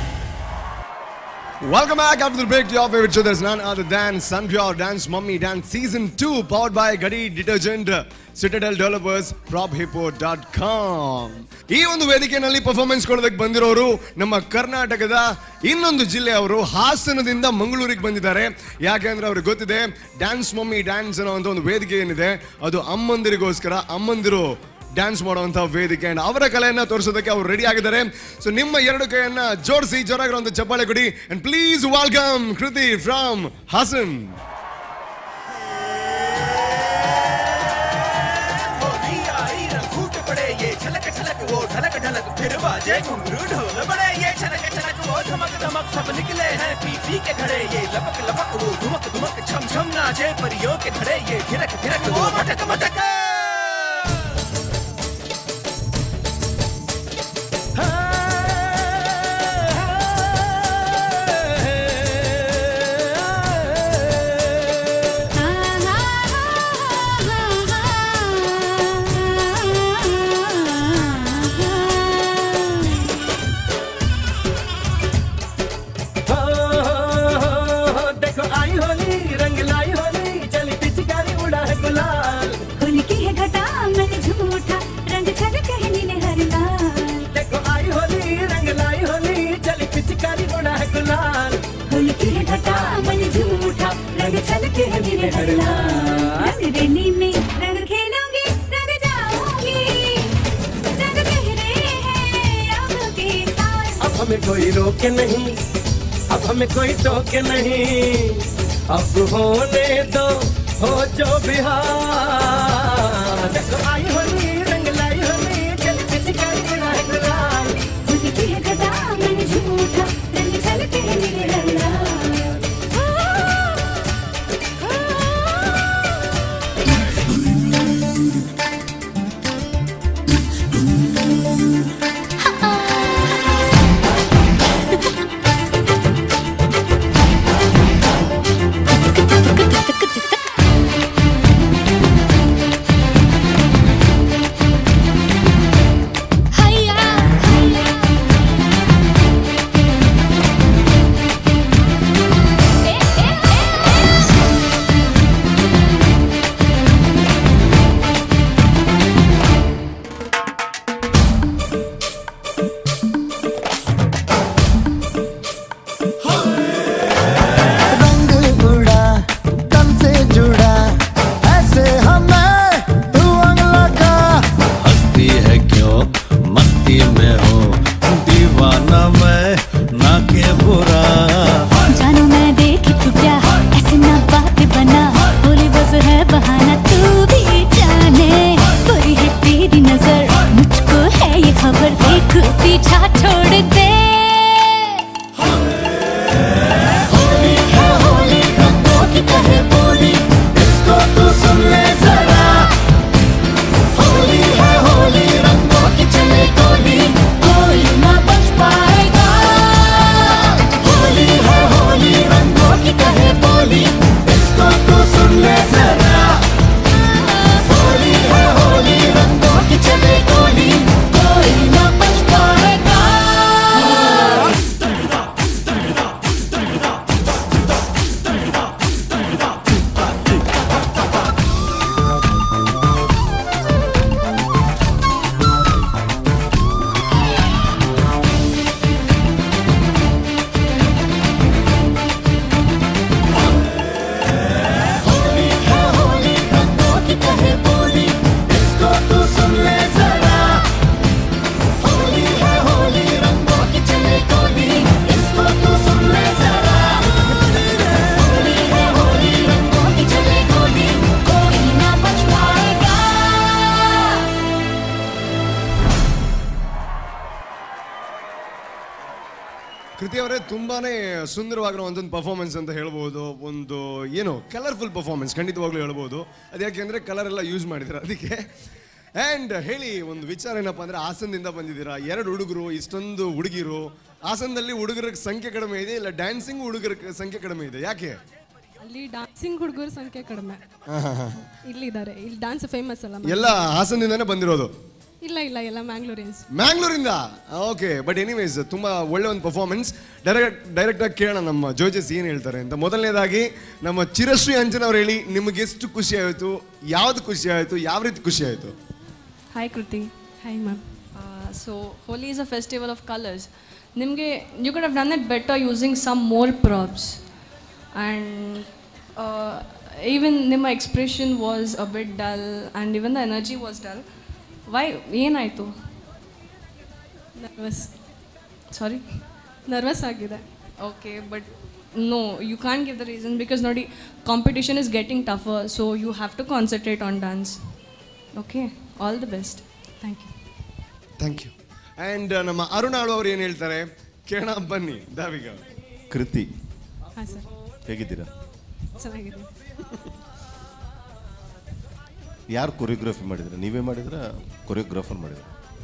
Welcome back after the break to your favorite show. There's none other than Sun Pure Dance Mummy Dance Season 2, powered by Gadi Detergent, Citadel Developers, PropHippo.com. ಈ ಒಂದು ವೇದಿಕೆಯಲ್ಲಿ performance ಕೊಡೋದಕ್ಕೆ ಬಂದಿರೋರು ನಮ್ಮ ಕರ್ನಾಟಕದ ಇನ್ನೊಂದು ಜಿಲ್ಲೆಯವರು ಹಾಸನದಿಂದ ಮಂಗಳೂರಿಗೆ ಬಂದಿದ್ದಾರೆ. ಯಾಕೆಂದ್ರೆ ಅವ್ರಿಗೆ ಗೊತ್ತಿದೆ ಡ್ಯಾನ್ಸ್ ಮಮ್ಮಿ ಡ್ಯಾನ್ಸ್ ಅನ್ನೋ ಒಂದು ವೇದಿಕೆ ಏನಿದೆ ಅದು ಅಮ್ಮಂದಿರಿಗೋಸ್ಕರ ಅಮ್ಮಂದಿರು ಡ್ಯಾನ್ಸ್ ಮಾಡುವಂತಹ ವೇದಿಕೆ ಅಂಡ್ ಅವರ ಕಲೆಯನ್ನ ತೋರಿಸೋದಕ್ಕೆ ಅವರು ರೆಡಿ ಆಗಿದ್ದಾರೆ. ಸೊ ನಿಮ್ಮ ಎರಡು ಕೈಯನ್ನ ಜೋಡಿಸಿ ಜೋರಾಗಿರೋ ಒಂದು ಚಪ್ಪಾಳೆ ಕೊಡಿ and please welcome Kriti from Hassan. हमें कोई रोके नहीं, अब हमें कोई टोके नहीं, अब होने दो हो जो बिहार। देखो आई होली रंग लाई होली चल चल कर राय गुलाल, खुद की है गदा मैंने झूठा रंग चलते मेरे रंगा। ಕೃತಿ ಅವರೇ ತುಂಬಾನೇ ಸುಂದರವಾಗಿರೋ ಒಂದೊಂದು ಪರ್ಫಾರ್ಮೆನ್ಸ್ ಅಂತ ಹೇಳ್ಬೋದು. ಒಂದು ಏನು ಕಲರ್ಫುಲ್ ಪರ್ಫಾರ್ಮೆನ್ಸ್ ಖಂಡಿತವಾಗ್ಲೂ ಹೇಳ್ಬೋದು. ಅದ್ಯಾಕೆಂದ್ರೆ ಕಲರ್ ಎಲ್ಲ ಯೂಸ್ ಮಾಡಿದ್ರೆ ಅದಕ್ಕೆ. ಆ್ಯಂಡ್ ಹೇಳಿ ಒಂದು ವಿಚಾರ ಏನಪ್ಪ ಅಂದರೆ, ಹಾಸನದಿಂದ ಬಂದಿದ್ದೀರಾ, 2 ಹುಡುಗರು, ಇಷ್ಟೊಂದು ಹುಡುಗಿರು. ಹಾಸನದಲ್ಲಿ ಹುಡುಗರ ಸಂಖ್ಯೆ ಕಡಿಮೆ ಇದೆ, ಇಲ್ಲ ಡ್ಯಾನ್ಸಿಂಗ್ ಹುಡುಗರ ಸಂಖ್ಯೆ ಕಡಿಮೆ ಇದೆ, ಯಾಕೆ? ಅಲ್ಲಿ ಡಾನ್ಸಿಂಗ್ ಹುಡುಗರ ಸಂಖ್ಯೆ ಕಡಿಮೆ. ಇಲ್ಲಿದ್ದಾರೆ, ಇಲ್ಲಿ ಡಾನ್ಸ್ ಫೇಮಸ್ ಅಲ್ಲ. ಎಲ್ಲ ಹಾಸನದಿಂದಾನೇ ಬಂದಿರೋದು? ಇಲ್ಲ ಇಲ್ಲ, ಎಲ್ಲ ಮ್ಯಾಂಗ್ಳೂರಿಯನ್ಸ್. ಮ್ಯಾಂಗ್ಳೂರಿಂದ? ಓಕೆ. ಬಟ್ ಎನಿವೇಸ್ ತುಂಬಾ ಒಳ್ಳೆ ಒಂದು ಪರ್ಫಾರ್ಮೆನ್ಸ್. ಡೈರೆಕ್ಟ್ ಆಗಿ ಕೇಳೋಣ ನಮ್ಮ ಜೋಜಸ್ ಏನು ಹೇಳ್ತಾರೆ ಅಂತ. ಮೊದಲನೇದಾಗಿ ನಮ್ಮ ಚಿರಶ್ರೀ ಅಂಜನ್ ಅವ್ರು ಹೇಳಿ, ನಿಮಗೆ ಎಷ್ಟು ಖುಷಿ ಆಯಿತು, ಯಾವ್ದು ಖುಷಿ ಆಯಿತು, ಯಾವ ರೀತಿ ಖುಷಿ ಆಯಿತು? Hi Kriti. Hi ma'am. So Holi is a festival of colours. ನಿಮಗೆ you could have done it better using some more props. And even ನಿಮ್ಮ expression was a bit dull and even the energy was dull. Why, ಏನಾಯಿತು? Nervous ಆಗಿದೆ. Okay, but no, you can give the reason because ನೋಡಿ, competition is getting tougher, so you have to concentrate on dance. Okay, all the best. Thank you. Thank you. And ನಮ್ಮ ಅರುಣಾಳು ಅವ್ರು ಏನು ಹೇಳ್ತಾರೆ ಕೇಳೋಣ ಬನ್ನಿ. ದಾವಿಗ. ಕೃತಿ, ಹಾಂ ಸರ್, ಹೇಗಿದ್ದೀರಾ? ಚೆನ್ನಾಗಿದೆ. ಯಾರು ಕೊರಿಯೋಗ್ರಫಿ ಮಾಡಿದ್ರೆ? ನೀವೇ ಮಾಡಿದ್ರೆ ಕೊರಿಯೋಗ್ರಾಫರ್ ಮಾಡಿದ್ರೆ?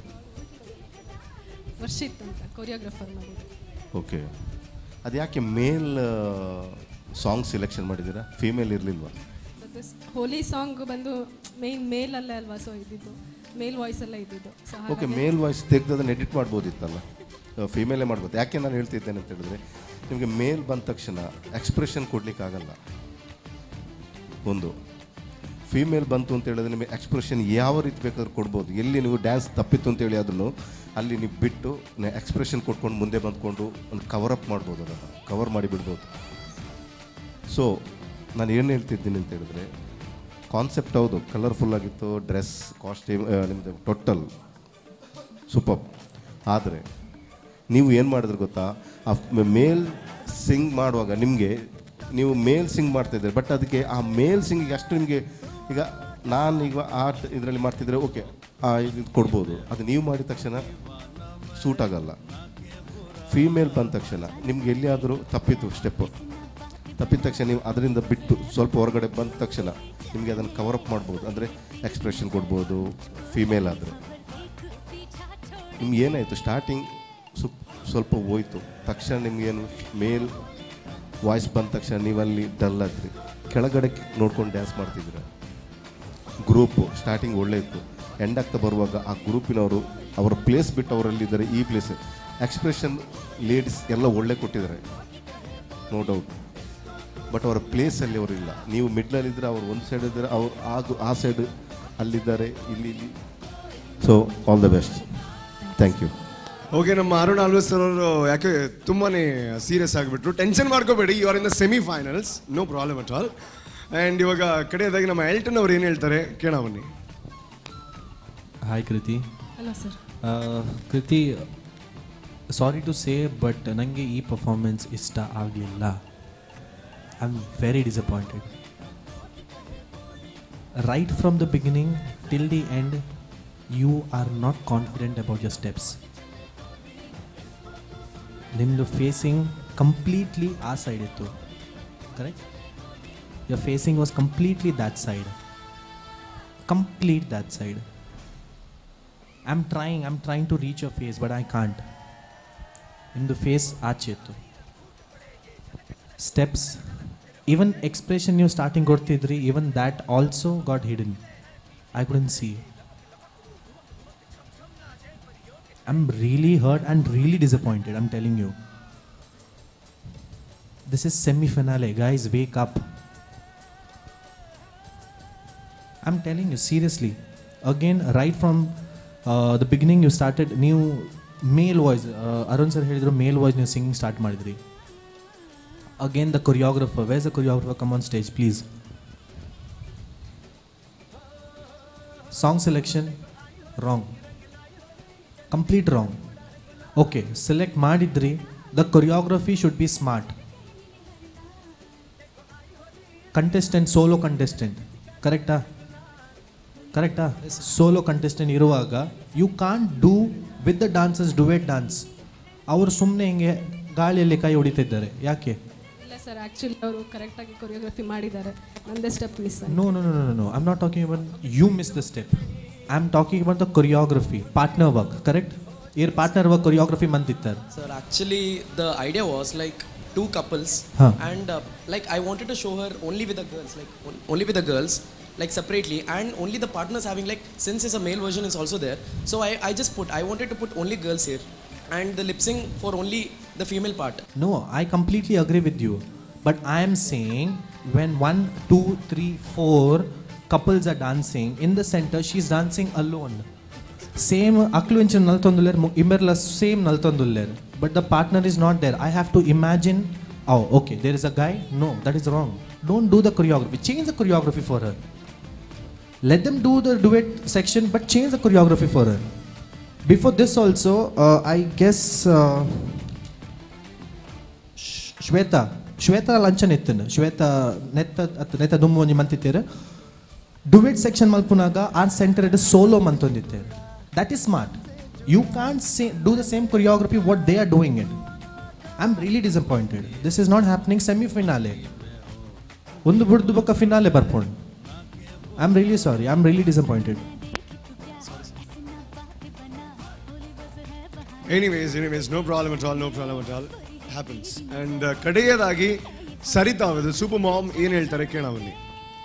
ವರ್ಷಿತ್ ಅಂತ ಕೊರಿಯೋಗ್ರಾಫರ್ ಮಾಡಿದ್ರು. ಓಕೆ. ಅದು ಯಾಕೆ ಮೇಲ್ ಸಾಂಗ್ ಸೆಲೆಕ್ಷನ್ ಮಾಡಿದ್ದೀರಾ, ಫೀಮೇಲ್ ಇರಲಿಲ್ವಾ? ಹೋಲಿ ಸಾಂಗ್ ಬಂದು ಮೇಲಲ್ಲೇ ಅಲ್ವಾ, ಸೊ ಇದ್ದಿದ್ದು ಮೇಲ್ ವಾಯ್ಸಲ್ಲೇ ಇದ್ದಿದ್ದು. ಓಕೆ, ಮೇಲ್ ವಾಯ್ಸ್ ತೆಗೆದು ಅದನ್ನು ಎಡಿಟ್ ಮಾಡ್ಬೋದಿತ್ತಲ್ಲ, ಫೀಮೇಲೇ ಮಾಡ್ಬೋದು. ಯಾಕೆ ನಾನು ಹೇಳ್ತಿದ್ದೇನೆ ಅಂತ ಹೇಳಿದ್ರೆ, ನಿಮಗೆ ಮೇಲ್ ಬಂದ ತಕ್ಷಣ ಎಕ್ಸ್ಪ್ರೆಷನ್ ಕೊಡಲಿಕ್ಕಾಗಲ್ಲ. ಒಂದು ಫೀಮೇಲ್ ಬಂತು ಅಂತ ಹೇಳಿದ್ರೆ ನಿಮಗೆ ಎಕ್ಸ್ಪ್ರೆಷನ್ ಯಾವ ರೀತಿ ಬೇಕಾದ್ರೂ ಕೊಡ್ಬೋದು. ಎಲ್ಲಿ ನೀವು ಡ್ಯಾನ್ಸ್ ತಪ್ಪಿತ್ತು ಅಂತೇಳಿ ಅದನ್ನು ಅಲ್ಲಿ ನೀವು ಬಿಟ್ಟು ಎಕ್ಸ್ಪ್ರೆಷನ್ ಕೊಟ್ಕೊಂಡು ಮುಂದೆ ಬಂದ್ಕೊಂಡು ಒಂದು ಕವರಪ್ ಮಾಡ್ಬೋದು, ಅದನ್ನು ಕವರ್ ಮಾಡಿಬಿಡ್ಬೋದು. ಸೊ ನಾನು ಏನು ಹೇಳ್ತಿದ್ದೀನಿ ಅಂತ ಹೇಳಿದ್ರೆ, ಕಾನ್ಸೆಪ್ಟ್ ಹೌದು ಕಲರ್ಫುಲ್ ಆಗಿತ್ತು, ಡ್ರೆಸ್ ಕಾಸ್ಟ್ಯೂಮ್ ನಿಮ್ಮದು ಟೋಟಲ್ ಸೂಪರ್. ಆದರೆ ನೀವು ಏನು ಮಾಡಿದ್ರೆ ಗೊತ್ತಾ, ಆ ಮೇಲ್ ಸಿಂಗ್ ಮಾಡುವಾಗ ನಿಮಗೆ ನೀವು ಮೇಲ್ ಸಿಂಗ್ ಮಾಡ್ತಾಯಿದ್ದೀರಿ, ಬಟ್ ಅದಕ್ಕೆ ಆ ಮೇಲ್ ಸಿಂಗಿಗೆ ಅಷ್ಟು ನಿಮಗೆ ಈಗ ನಾನು ಈಗ ಇದರಲ್ಲಿ ಮಾಡ್ತಿದ್ರೆ ಓಕೆ ಇದು ಕೊಡ್ಬೋದು, ಅದು ನೀವು ಮಾಡಿದ ತಕ್ಷಣ ಸೂಟ್ ಆಗಲ್ಲ. ಫೀಮೇಲ್ ಬಂದ ತಕ್ಷಣ ನಿಮ್ಗೆ ಎಲ್ಲಿಯಾದರೂ ತಪ್ಪಿತು ಸ್ಟೆಪ್ಪು, ತಪ್ಪಿದ ತಕ್ಷಣ ನೀವು ಅದರಿಂದ ಬಿಟ್ಟು ಸ್ವಲ್ಪ ಹೊರಗಡೆ ಬಂದ ತಕ್ಷಣ ನಿಮಗೆ ಅದನ್ನು ಕವರಪ್ ಮಾಡ್ಬೋದು, ಅಂದರೆ ಎಕ್ಸ್ಪ್ರೆಷನ್ ಕೊಡ್ಬೋದು. ಫೀಮೇಲ್ ಆದರೆ ನಿಮ್ಗೆ ಏನಾಯಿತು ಸ್ಟಾರ್ಟಿಂಗ್ ಸ್ವಲ್ಪ ಹೋಯ್ತು, ತಕ್ಷಣ ನಿಮಗೇನು ಮೇಲ್ ವಾಯ್ಸ್ ಬಂದ ತಕ್ಷಣ ನೀವಲ್ಲಿ ಡಲ್ ಆದ್ರಿ, ಕೆಳಗಡೆ ನೋಡ್ಕೊಂಡು ಡ್ಯಾನ್ಸ್ ಮಾಡ್ತಿದ್ದೀರ. ಗ್ರೂಪು ಸ್ಟಾರ್ಟಿಂಗ್ ಒಳ್ಳೆ ಇತ್ತು, ಎಂಡ್ ಆಗ್ತಾ ಬರುವಾಗ ಆ ಗ್ರೂಪಿನವರು ಅವರ ಪ್ಲೇಸ್ ಬಿಟ್ಟು ಅವರಲ್ಲಿದ್ದಾರೆ, ಈ ಪ್ಲೇಸ್ ಎಕ್ಸ್ಪ್ರೆಷನ್ ಲೇಡೀಸ್ ಎಲ್ಲ ಒಳ್ಳೆ ಕೊಟ್ಟಿದ್ದಾರೆ, ನೋ ಡೌಟ್. ಬಟ್ ಅವರ ಪ್ಲೇಸಲ್ಲಿ ಅವರು ಇಲ್ಲ. ನೀವು ಮಿಡ್ಲಲ್ಲಿದ್ದರೆ ಅವ್ರು ಒಂದು ಸೈಡ್ ಇದ್ದಾರೆ, ಅವ್ರು ಆ ಸೈಡ್ ಅಲ್ಲಿದ್ದಾರೆ, ಇಲ್ಲಿ. So all the best, thank you. Okay, ನಮ್ಮ ಅರುಣ್ ಆಲ್ವೇಸ್ ಸರ್ ಅವರು ಯಾಕೆ ತುಂಬಾ ಸೀರಿಯಸ್ ಆಗಿಬಿಟ್ರು. ಟೆನ್ಷನ್ ಮಾಡ್ಕೋಬೇಡಿ, you are in the semifinals, no problem at all. And ಇವಾಗ ಕಡೆಯದಾಗಿ ನಮ್ಮ ಎಲ್ಟನ್ ಅವ್ರು ಏನು ಹೇಳ್ತಾರೆ ಕೇಳ ಬನ್ನಿ. Hi Kriti. Hello sir. Kriti, sorry to say but ನನಗೆ ಈ ಪರ್ಫಾರ್ಮೆನ್ಸ್ ಇಷ್ಟ ಆಗಲಿಲ್ಲ. I am very disappointed. Right from the beginning till the end you are not confident about your steps. ನಿಮ್ಮದು ಫೇಸಿಂಗ್ ಕಂಪ್ಲೀಟ್ಲಿ ಆ ಸೈಡ್ ಇತ್ತು, correct? Your facing was completely that side, complete that side. I'm trying to reach your face, but I can't. In the face, ಆಚೆ ಇತ್ತು. Steps, even expression ನೀವು starting ಕೊಡ್ತಿದ್ರಿ, even that also got hidden. I couldn't see. I'm really hurt and really disappointed, I'm telling you. This is semi-finale, guys, wake up. I'm telling you, seriously. Again, right from the beginning you started new male voice. Arun sir ಹೇಳಿದ್ರು male voice ನೀವು singing start ಮಾಡಿದ್ರಿ. Again the choreographer, where's the choreographer? Come on stage please. Song selection wrong, complete wrong. Okay, select ಮಾಡಿದ್ರಿ, the choreography should be smart. Contestant, solo contestant, correcta? ಕರೆಕ್ಟಾ? Solo contestant ಇರುವಾಗ you can't do with the dancers duet dance. ಅವರು ಸುಮ್ಮನೆ ಹಿಂಗೆ ಗಾಳಿಯಲ್ಲಿ ಕೈ ಹೊಡಿತಿದ್ದಾರೆ, ಯಾಕೆ? ಇಲ್ಲ ಸರ್, ಆ್ಯಕ್ಚುಲಿ ಅವರು ಕರೆಕ್ಟಾಗಿ ಕೊರಿಯೋಗ್ರಫಿ ಮಾಡಿದ್ದಾರೆ, ನಂದೇ step miss. No no no no, I am not talking about you miss the step, I am talking about the choreography, partner work, correct? Your partner work choreography ಮಂತಿತ್ತಾರೆ. Sir, actually the idea was like two couples and like I wanted to show her only with the girls, like only with the girls, like separately, and only the partners having, like, since it's a male version is also there, so I wanted to put only girls here and the lip sync for only the female part. No, I completely agree with you, but I am saying when 1 2 3 4 couples are dancing, in the center she is dancing alone, same aklu inch naltonduller imberla same naltonduller, but the partner is not there. I have to imagine, oh okay, there is a guy. No, that is wrong. Don't do the choreography, change the choreography for her. Let them do the duet section, but change the choreography for her. Before this also, I guess Shweta lanchan ittana. Shweta netta dummu onji mantitere. Duet section malpunaga our center is solo mantondittere. That is smart. You can't do the same choreography what they are doing it. I'm really disappointed. This is not happening semi-finale. Undu burdu baka finale barpond. I'm really sorry. I'm really disappointed. Anyways, no problem at all. Happens. And ಕಡೆಯದಾಗಿ ಸರಿತಾ ಅವರು super ma'am ಏನು ಹೇಳ್ತಾರೆ ಕೇಳ ಬನ್ನಿ.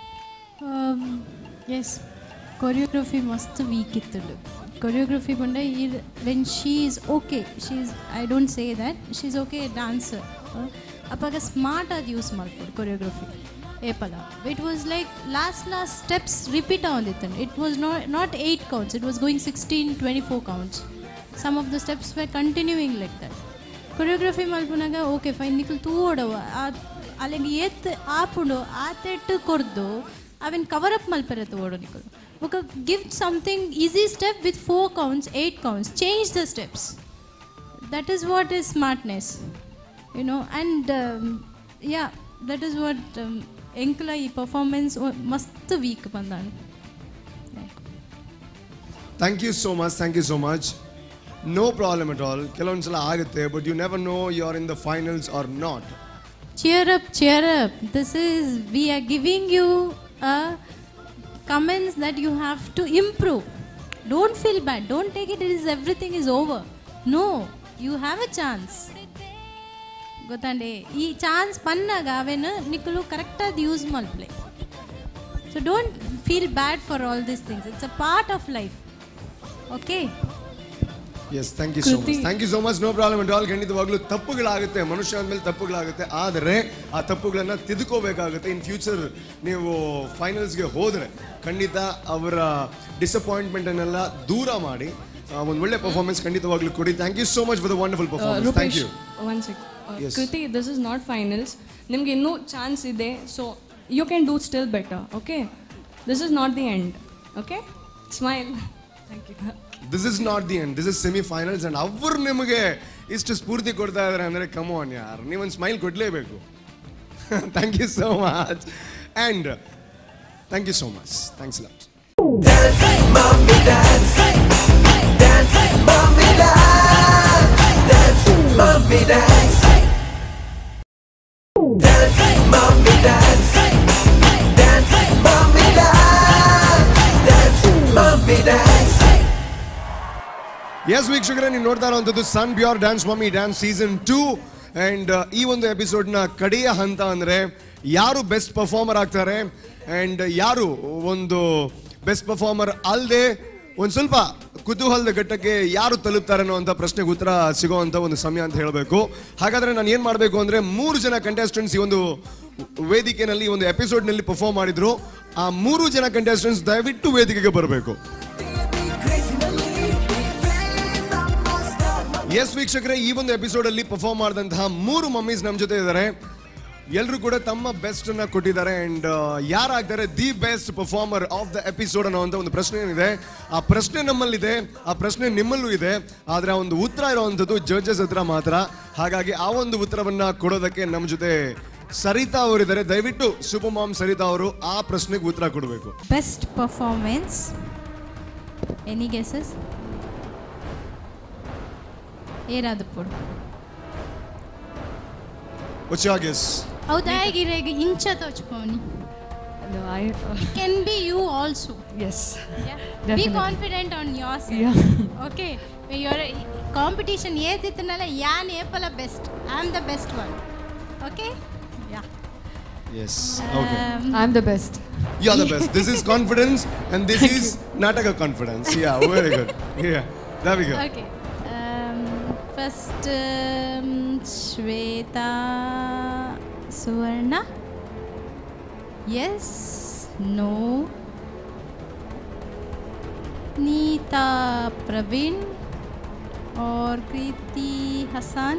Yes, choreography ಮಸ್ತ್ weak ಇತ್ತು. Choreography ಬಂದ when she is okay, I don't say that she is okay dancer, ಅಪ್ಪಾಗ ಸ್ಮಾರ್ಟ್ ಆಗಿ ಯೂಸ್ ಮಾಡ್ಬೋದು ಕೊರಿಯೋಗ್ರಫಿ. ಏಪಲ್ಲ, it was like last steps repeat ಆಗೋದಿತ್ತು. It was not 8 counts, it was going 16 24 counts. Some of the steps were continuing like that. Choreography malpunaga okay fine nikul ತೂಡವ ಅಲ್ಲಿಗೆ ಎತ್ ಆಪುಂಡು ಆತೆಟ್ಟು ಕೊರ್ದು ಅವನ್ ಕವರ್ ಅಪ್ ಮಲ್ಪರೆ ತೋಡು ನಿಕಲ್ okay. Give something easy step with 4 counts 8 counts, change the steps. that is what is smartness, you know. And yeah, that is what enkla ee performance mast weak bandanu. Thank you so much, thank you so much. No problem at all. ಕೆಲವೊಂದ್ಸಲ ಆಗುತ್ತೆ, but you never know you're in the finals or not. Cheer up, cheer up. This is, we are giving you comments that you have to improve. Don't feel bad, don't take it as everything is over. No, you have a chance. ಗೊತ್ತಂಡೆ, ಈ chance ಬಂದಾಗ ಅವೇನು ನಿಕ್ಕಲು ಕರೆಕ್ಟಾಗಿ use ಮಲ್ಪ್ಲೆ. So don't feel bad for all these things, it's a part of life. Okay, yes, thank you so much, thank you so much. No problem at all. ಖಂಡಿತವಾಗ್ಲೂ ತಪ್ಪುಗಳಾಗುತ್ತೆ, ಮನುಷ್ಯ ಅಂದಮೇಲೆ ತಪ್ಪುಗಳಾಗುತ್ತೆ. ಆದರೆ ಆ ತಪ್ಪುಗಳನ್ನು ತಿದ್ದುಕೋಬೇಕಾಗುತ್ತೆ. ಇನ್ ಫ್ಯೂಚರ್ ನೀವು ಫೈನಲ್ಸ್ಗೆ ಹೋದರೆ ಖಂಡಿತ ಅವರ ಡಿಸಪಾಯಿಂಟ್ಮೆಂಟನ್ನೆಲ್ಲ ದೂರ ಮಾಡಿ ಒಂದು ಒಳ್ಳೆ ಪರ್ಫಾರ್ಮೆನ್ಸ್ ಖಂಡಿತವಾಗ್ಲೂ ಕೊಡಿ. Thank you so much for the wonderful performance. Thank you. One second Kriti, this is not finals. ನಿಮ್ಗೆ ಇನ್ನೂ ಚಾನ್ಸ್ ಇದೆ, so you can do still better. Okay, this is not the end. Okay, smile. Thank you. This is not the end, this is semi finals. And ಅವರು ನಿಮಗೆ ಇಷ್ಟು ಸ್ಫೂರ್ತಿ ಕೊಡ್ತಾ ಇದ್ದಾರೆ ಅಂದರೆ come on ಯಾರ್, ನೀವೊಂದು ಸ್ಮೈಲ್ ಕೊಡಲೇಬೇಕು. Thank you so much and thank you so much. Thanks lot. Dance, mommy, dance. Dance, mommy, dance. Dance, mommy, dance. Dance, mommy, dance. Dance, mommy, dance. Dance, mommy, dance. Yes ವೀಕ್ಷಕರೇ, ನೀವು ನೋಡ್ತಾ ಇರುವಂಥದ್ದು sun pure dance mummy dance season 2. And ಈ ಒಂದು ಎಪಿಸೋಡ್ನ ಕಡೆಯ ಹಂತ ಅಂದರೆ ಯಾರು ಬೆಸ್ಟ್ ಪರ್ಫಾರ್ಮರ್ ಆಗ್ತಾರೆ ಆ್ಯಂಡ್ ಯಾರು ಒಂದು ಬೆಸ್ಟ್ ಪರ್ಫಾರ್ಮರ್ ಅಲ್ಲದೆ ಒಂದು ಸ್ವಲ್ಪ ಕುತೂಹಲದ ಘಟ್ಟಕ್ಕೆ ಯಾರು ತಲುಪ್ತಾರೆ ಅನ್ನೋ ಪ್ರಶ್ನೆಗೆ ಉತ್ತರ ಸಿಗೋವಂಥ ಒಂದು ಸಮಯ ಅಂತ ಹೇಳಬೇಕು. ಹಾಗಾದರೆ ನಾನು ಏನು ಮಾಡಬೇಕು ಅಂದರೆ 3 ಜನ ಕಂಟೆಸ್ಟೆಂಟ್ಸ್ ಈ ಒಂದು ವೇದಿಕೆಯಲ್ಲಿ ಈ ಒಂದು ಎಪಿಸೋಡ್ನಲ್ಲಿ ಪರ್ಫಾರ್ಮ್ ಮಾಡಿದ್ರು. ಆ 3 ಜನ ಕಂಟೆಸ್ಟೆಂಟ್ಸ್ ದಯವಿಟ್ಟು ವೇದಿಕೆಗೆ ಬರಬೇಕು. ಎಸ್ ವೀಕ್ಷಕರೇ, ಈ ಒಂದು ಎಪಿಸೋಡಲ್ಲಿ ಪರ್ಫಾರ್ಮ್ ಮಾಡಿದಂತಹ 3 ಮಮ್ಮೀಸ್ ನಮ್ಮ ಜೊತೆ ಇದ್ದಾರೆ. ಎಲ್ಲರೂ ಕೂಡ ತಮ್ಮ ಬೆಸ್ಟನ್ನು ಕೊಟ್ಟಿದ್ದಾರೆ. ಆ್ಯಂಡ್ ಯಾರಾಗ್ತಾರೆ the best performer of the episode ಅನ್ನೋ ಒಂದು ಪ್ರಶ್ನೆ ಏನಿದೆ, ಆ ಪ್ರಶ್ನೆ ನಮ್ಮಲ್ಲಿದೆ, ಆ ಪ್ರಶ್ನೆ ನಿಮ್ಮಲ್ಲೂ ಇದೆ. ಆದರೆ ಆ ಒಂದು ಉತ್ತರ ಇರೋವಂಥದ್ದು ಜಡ್ಜಸ್ ಹತ್ರ ಮಾತ್ರ. ಹಾಗಾಗಿ ಆ ಒಂದು ಉತ್ತರವನ್ನು ಕೊಡೋದಕ್ಕೆ ನಮ್ಮ ಜೊತೆ ಸರಿತಾ ಅವರಿದ್ದಾರೆ. ದಯವಿಟ್ಟು ಸೂಪರ್ ಮಾಮ್ ಸರಿತಾ ಅವರು ಆ ಪ್ರಶ್ನೆಗೆ ಉತ್ತರ ಕೊಡಬೇಕು. Best performance, any guesses? ಏರಾದಪ್ಪಡು What's your guess? ಹೌದಾ, ಈಗ ಇಂಚ ತೋಚ್ಕೋನಿ. It can be you also. Yes. Yeah. Be confident on yourself. Yeah. Okay. Your competition ಏದಿತ್ತನಲ್ಲ, ಯಾನ್ ಏಪಲ best, I am the best one. Okay? Yeah. Yes. Okay. I'm the best. You are the best. This is confidence and this is Nataka confidence. Yeah, very good. Yeah, there we go. Okay. First, Shweta Suvarna. Yes, no. Neeta Praveen or Kriti Hassan.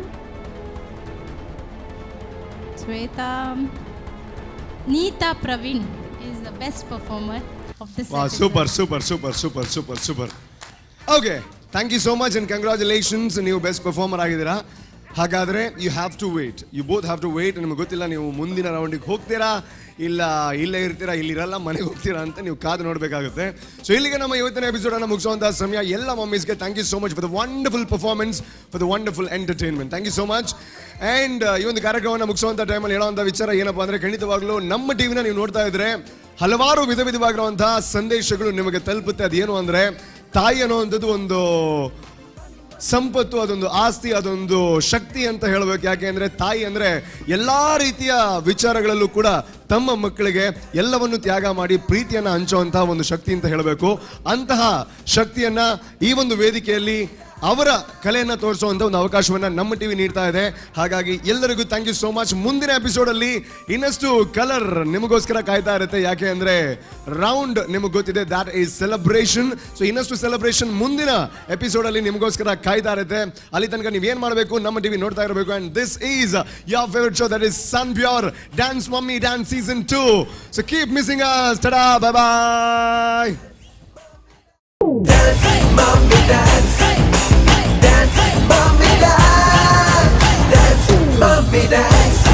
Shweta. Neeta Praveen is the best performer of this Wow, episode. super. Okay, thank you so much and congratulations, ನೀವು ಬೆಸ್ಟ್ ಪರ್ಫಾರ್ಮರ್ ಆಗಿದ್ದೀರಾ. ಹಾಗಾದರೆ you have to wait, you both have to wait. ನಿಮಗೆ ಗೊತ್ತಿಲ್ಲ ನೀವು ಮುಂದಿನ ರೌಂಡಿಗೆ ಹೋಗ್ತೀರಾ ಇಲ್ಲ ಇಲ್ಲೇ ಇರ್ತೀರಾ, ಇಲ್ಲಿರಲ್ಲ ಮನೆಗೆ ಹೋಗ್ತೀರಾ ಅಂತ ನೀವು ಕಾದು ನೋಡಬೇಕಾಗುತ್ತೆ. ಸೊ ಇಲ್ಲಿಗೆ ನಮ್ಮ ಇವತ್ತಿನ ಎಪಿಸೋಡನ್ನು ಮುಗಿಸುವಂಥ ಸಮಯ. ಎಲ್ಲ ಮಮ್ಮೀಸ್ಗೆ thank you so much for the wonderful performance, for the wonderful entertainment. Thank you so much. And ಈ ಒಂದು ಕಾರ್ಯಕ್ರಮವನ್ನು ಮುಗಿಸುವಂಥ ಟೈಮಲ್ಲಿ ಹೇಳೋವಂಥ ವಿಚಾರ ಏನಪ್ಪ ಅಂದರೆ, ಖಂಡಿತವಾಗ್ಲೂ ನಮ್ಮ ಟಿವಿನ ನೀವು ನೋಡ್ತಾ ಇದ್ರೆ ಹಲವಾರು ವಿಧವಾಗಿರುವಂತಹ ಸಂದೇಶಗಳು ನಿಮಗೆ ತಲುಪುತ್ತೆ. ಅದೇನು ಅಂದರೆ, ತಾಯಿ ಅನ್ನುವಂಥದ್ದು ಒಂದು ಸಂಪತ್ತು, ಅದೊಂದು ಆಸ್ತಿ, ಅದೊಂದು ಶಕ್ತಿ ಅಂತ ಹೇಳಬೇಕು. ಯಾಕೆ ಅಂದರೆ ತಾಯಿ ಅಂದರೆ ಎಲ್ಲ ರೀತಿಯ ವಿಚಾರಗಳಲ್ಲೂ ಕೂಡ ತಮ್ಮ ಮಕ್ಕಳಿಗೆ ಎಲ್ಲವನ್ನು ತ್ಯಾಗ ಮಾಡಿ ಪ್ರೀತಿಯನ್ನು ಹಂಚುವಂತಹ ಒಂದು ಶಕ್ತಿ ಅಂತ ಹೇಳಬೇಕು. ಅಂತಹ ಶಕ್ತಿಯನ್ನು ಈ ಒಂದು ವೇದಿಕೆಯಲ್ಲಿ ಅವರ ಕಲೆಯನ್ನು ತೋರಿಸುವಂಥ ಒಂದು ಅವಕಾಶವನ್ನು ನಮ್ಮ ಟಿವಿ ನೀಡ್ತಾ ಇದೆ. ಹಾಗಾಗಿ ಎಲ್ಲರಿಗೂ ಥ್ಯಾಂಕ್ ಯು ಸೋ ಮಚ್. ಮುಂದಿನ ಎಪಿಸೋಡಲ್ಲಿ ಇನ್ನಷ್ಟು ಕಲರ್ ನಿಮಗೋಸ್ಕರ ಕಾಯ್ತಾ ಇರುತ್ತೆ. ಯಾಕೆ ಅಂದರೆ ರೌಂಡ್ ನಿಮಗೆ ಗೊತ್ತಿದೆ, ದ್ಯಾಟ್ ಈಸ್ ಸೆಲೆಬ್ರೇಷನ್. ಸೊ ಇನ್ನಷ್ಟು ಸೆಲೆಬ್ರೇಷನ್ ಮುಂದಿನ ಎಪಿಸೋಡಲ್ಲಿ ನಿಮಗೋಸ್ಕರ ಕಾಯ್ತಾ ಇರುತ್ತೆ. ಅಲ್ಲಿ ತನಕ ನೀವೇನು ಮಾಡಬೇಕು, ನಮ್ಮ ಟಿವಿ ನೋಡ್ತಾ ಇರಬೇಕು. And this is your favourite show, that is sun pure dance mummy dance season 2. So keep missing us. Tada, bye bye. Dance, mommy, dance. Dance, mommy dance, dance, mommy dance.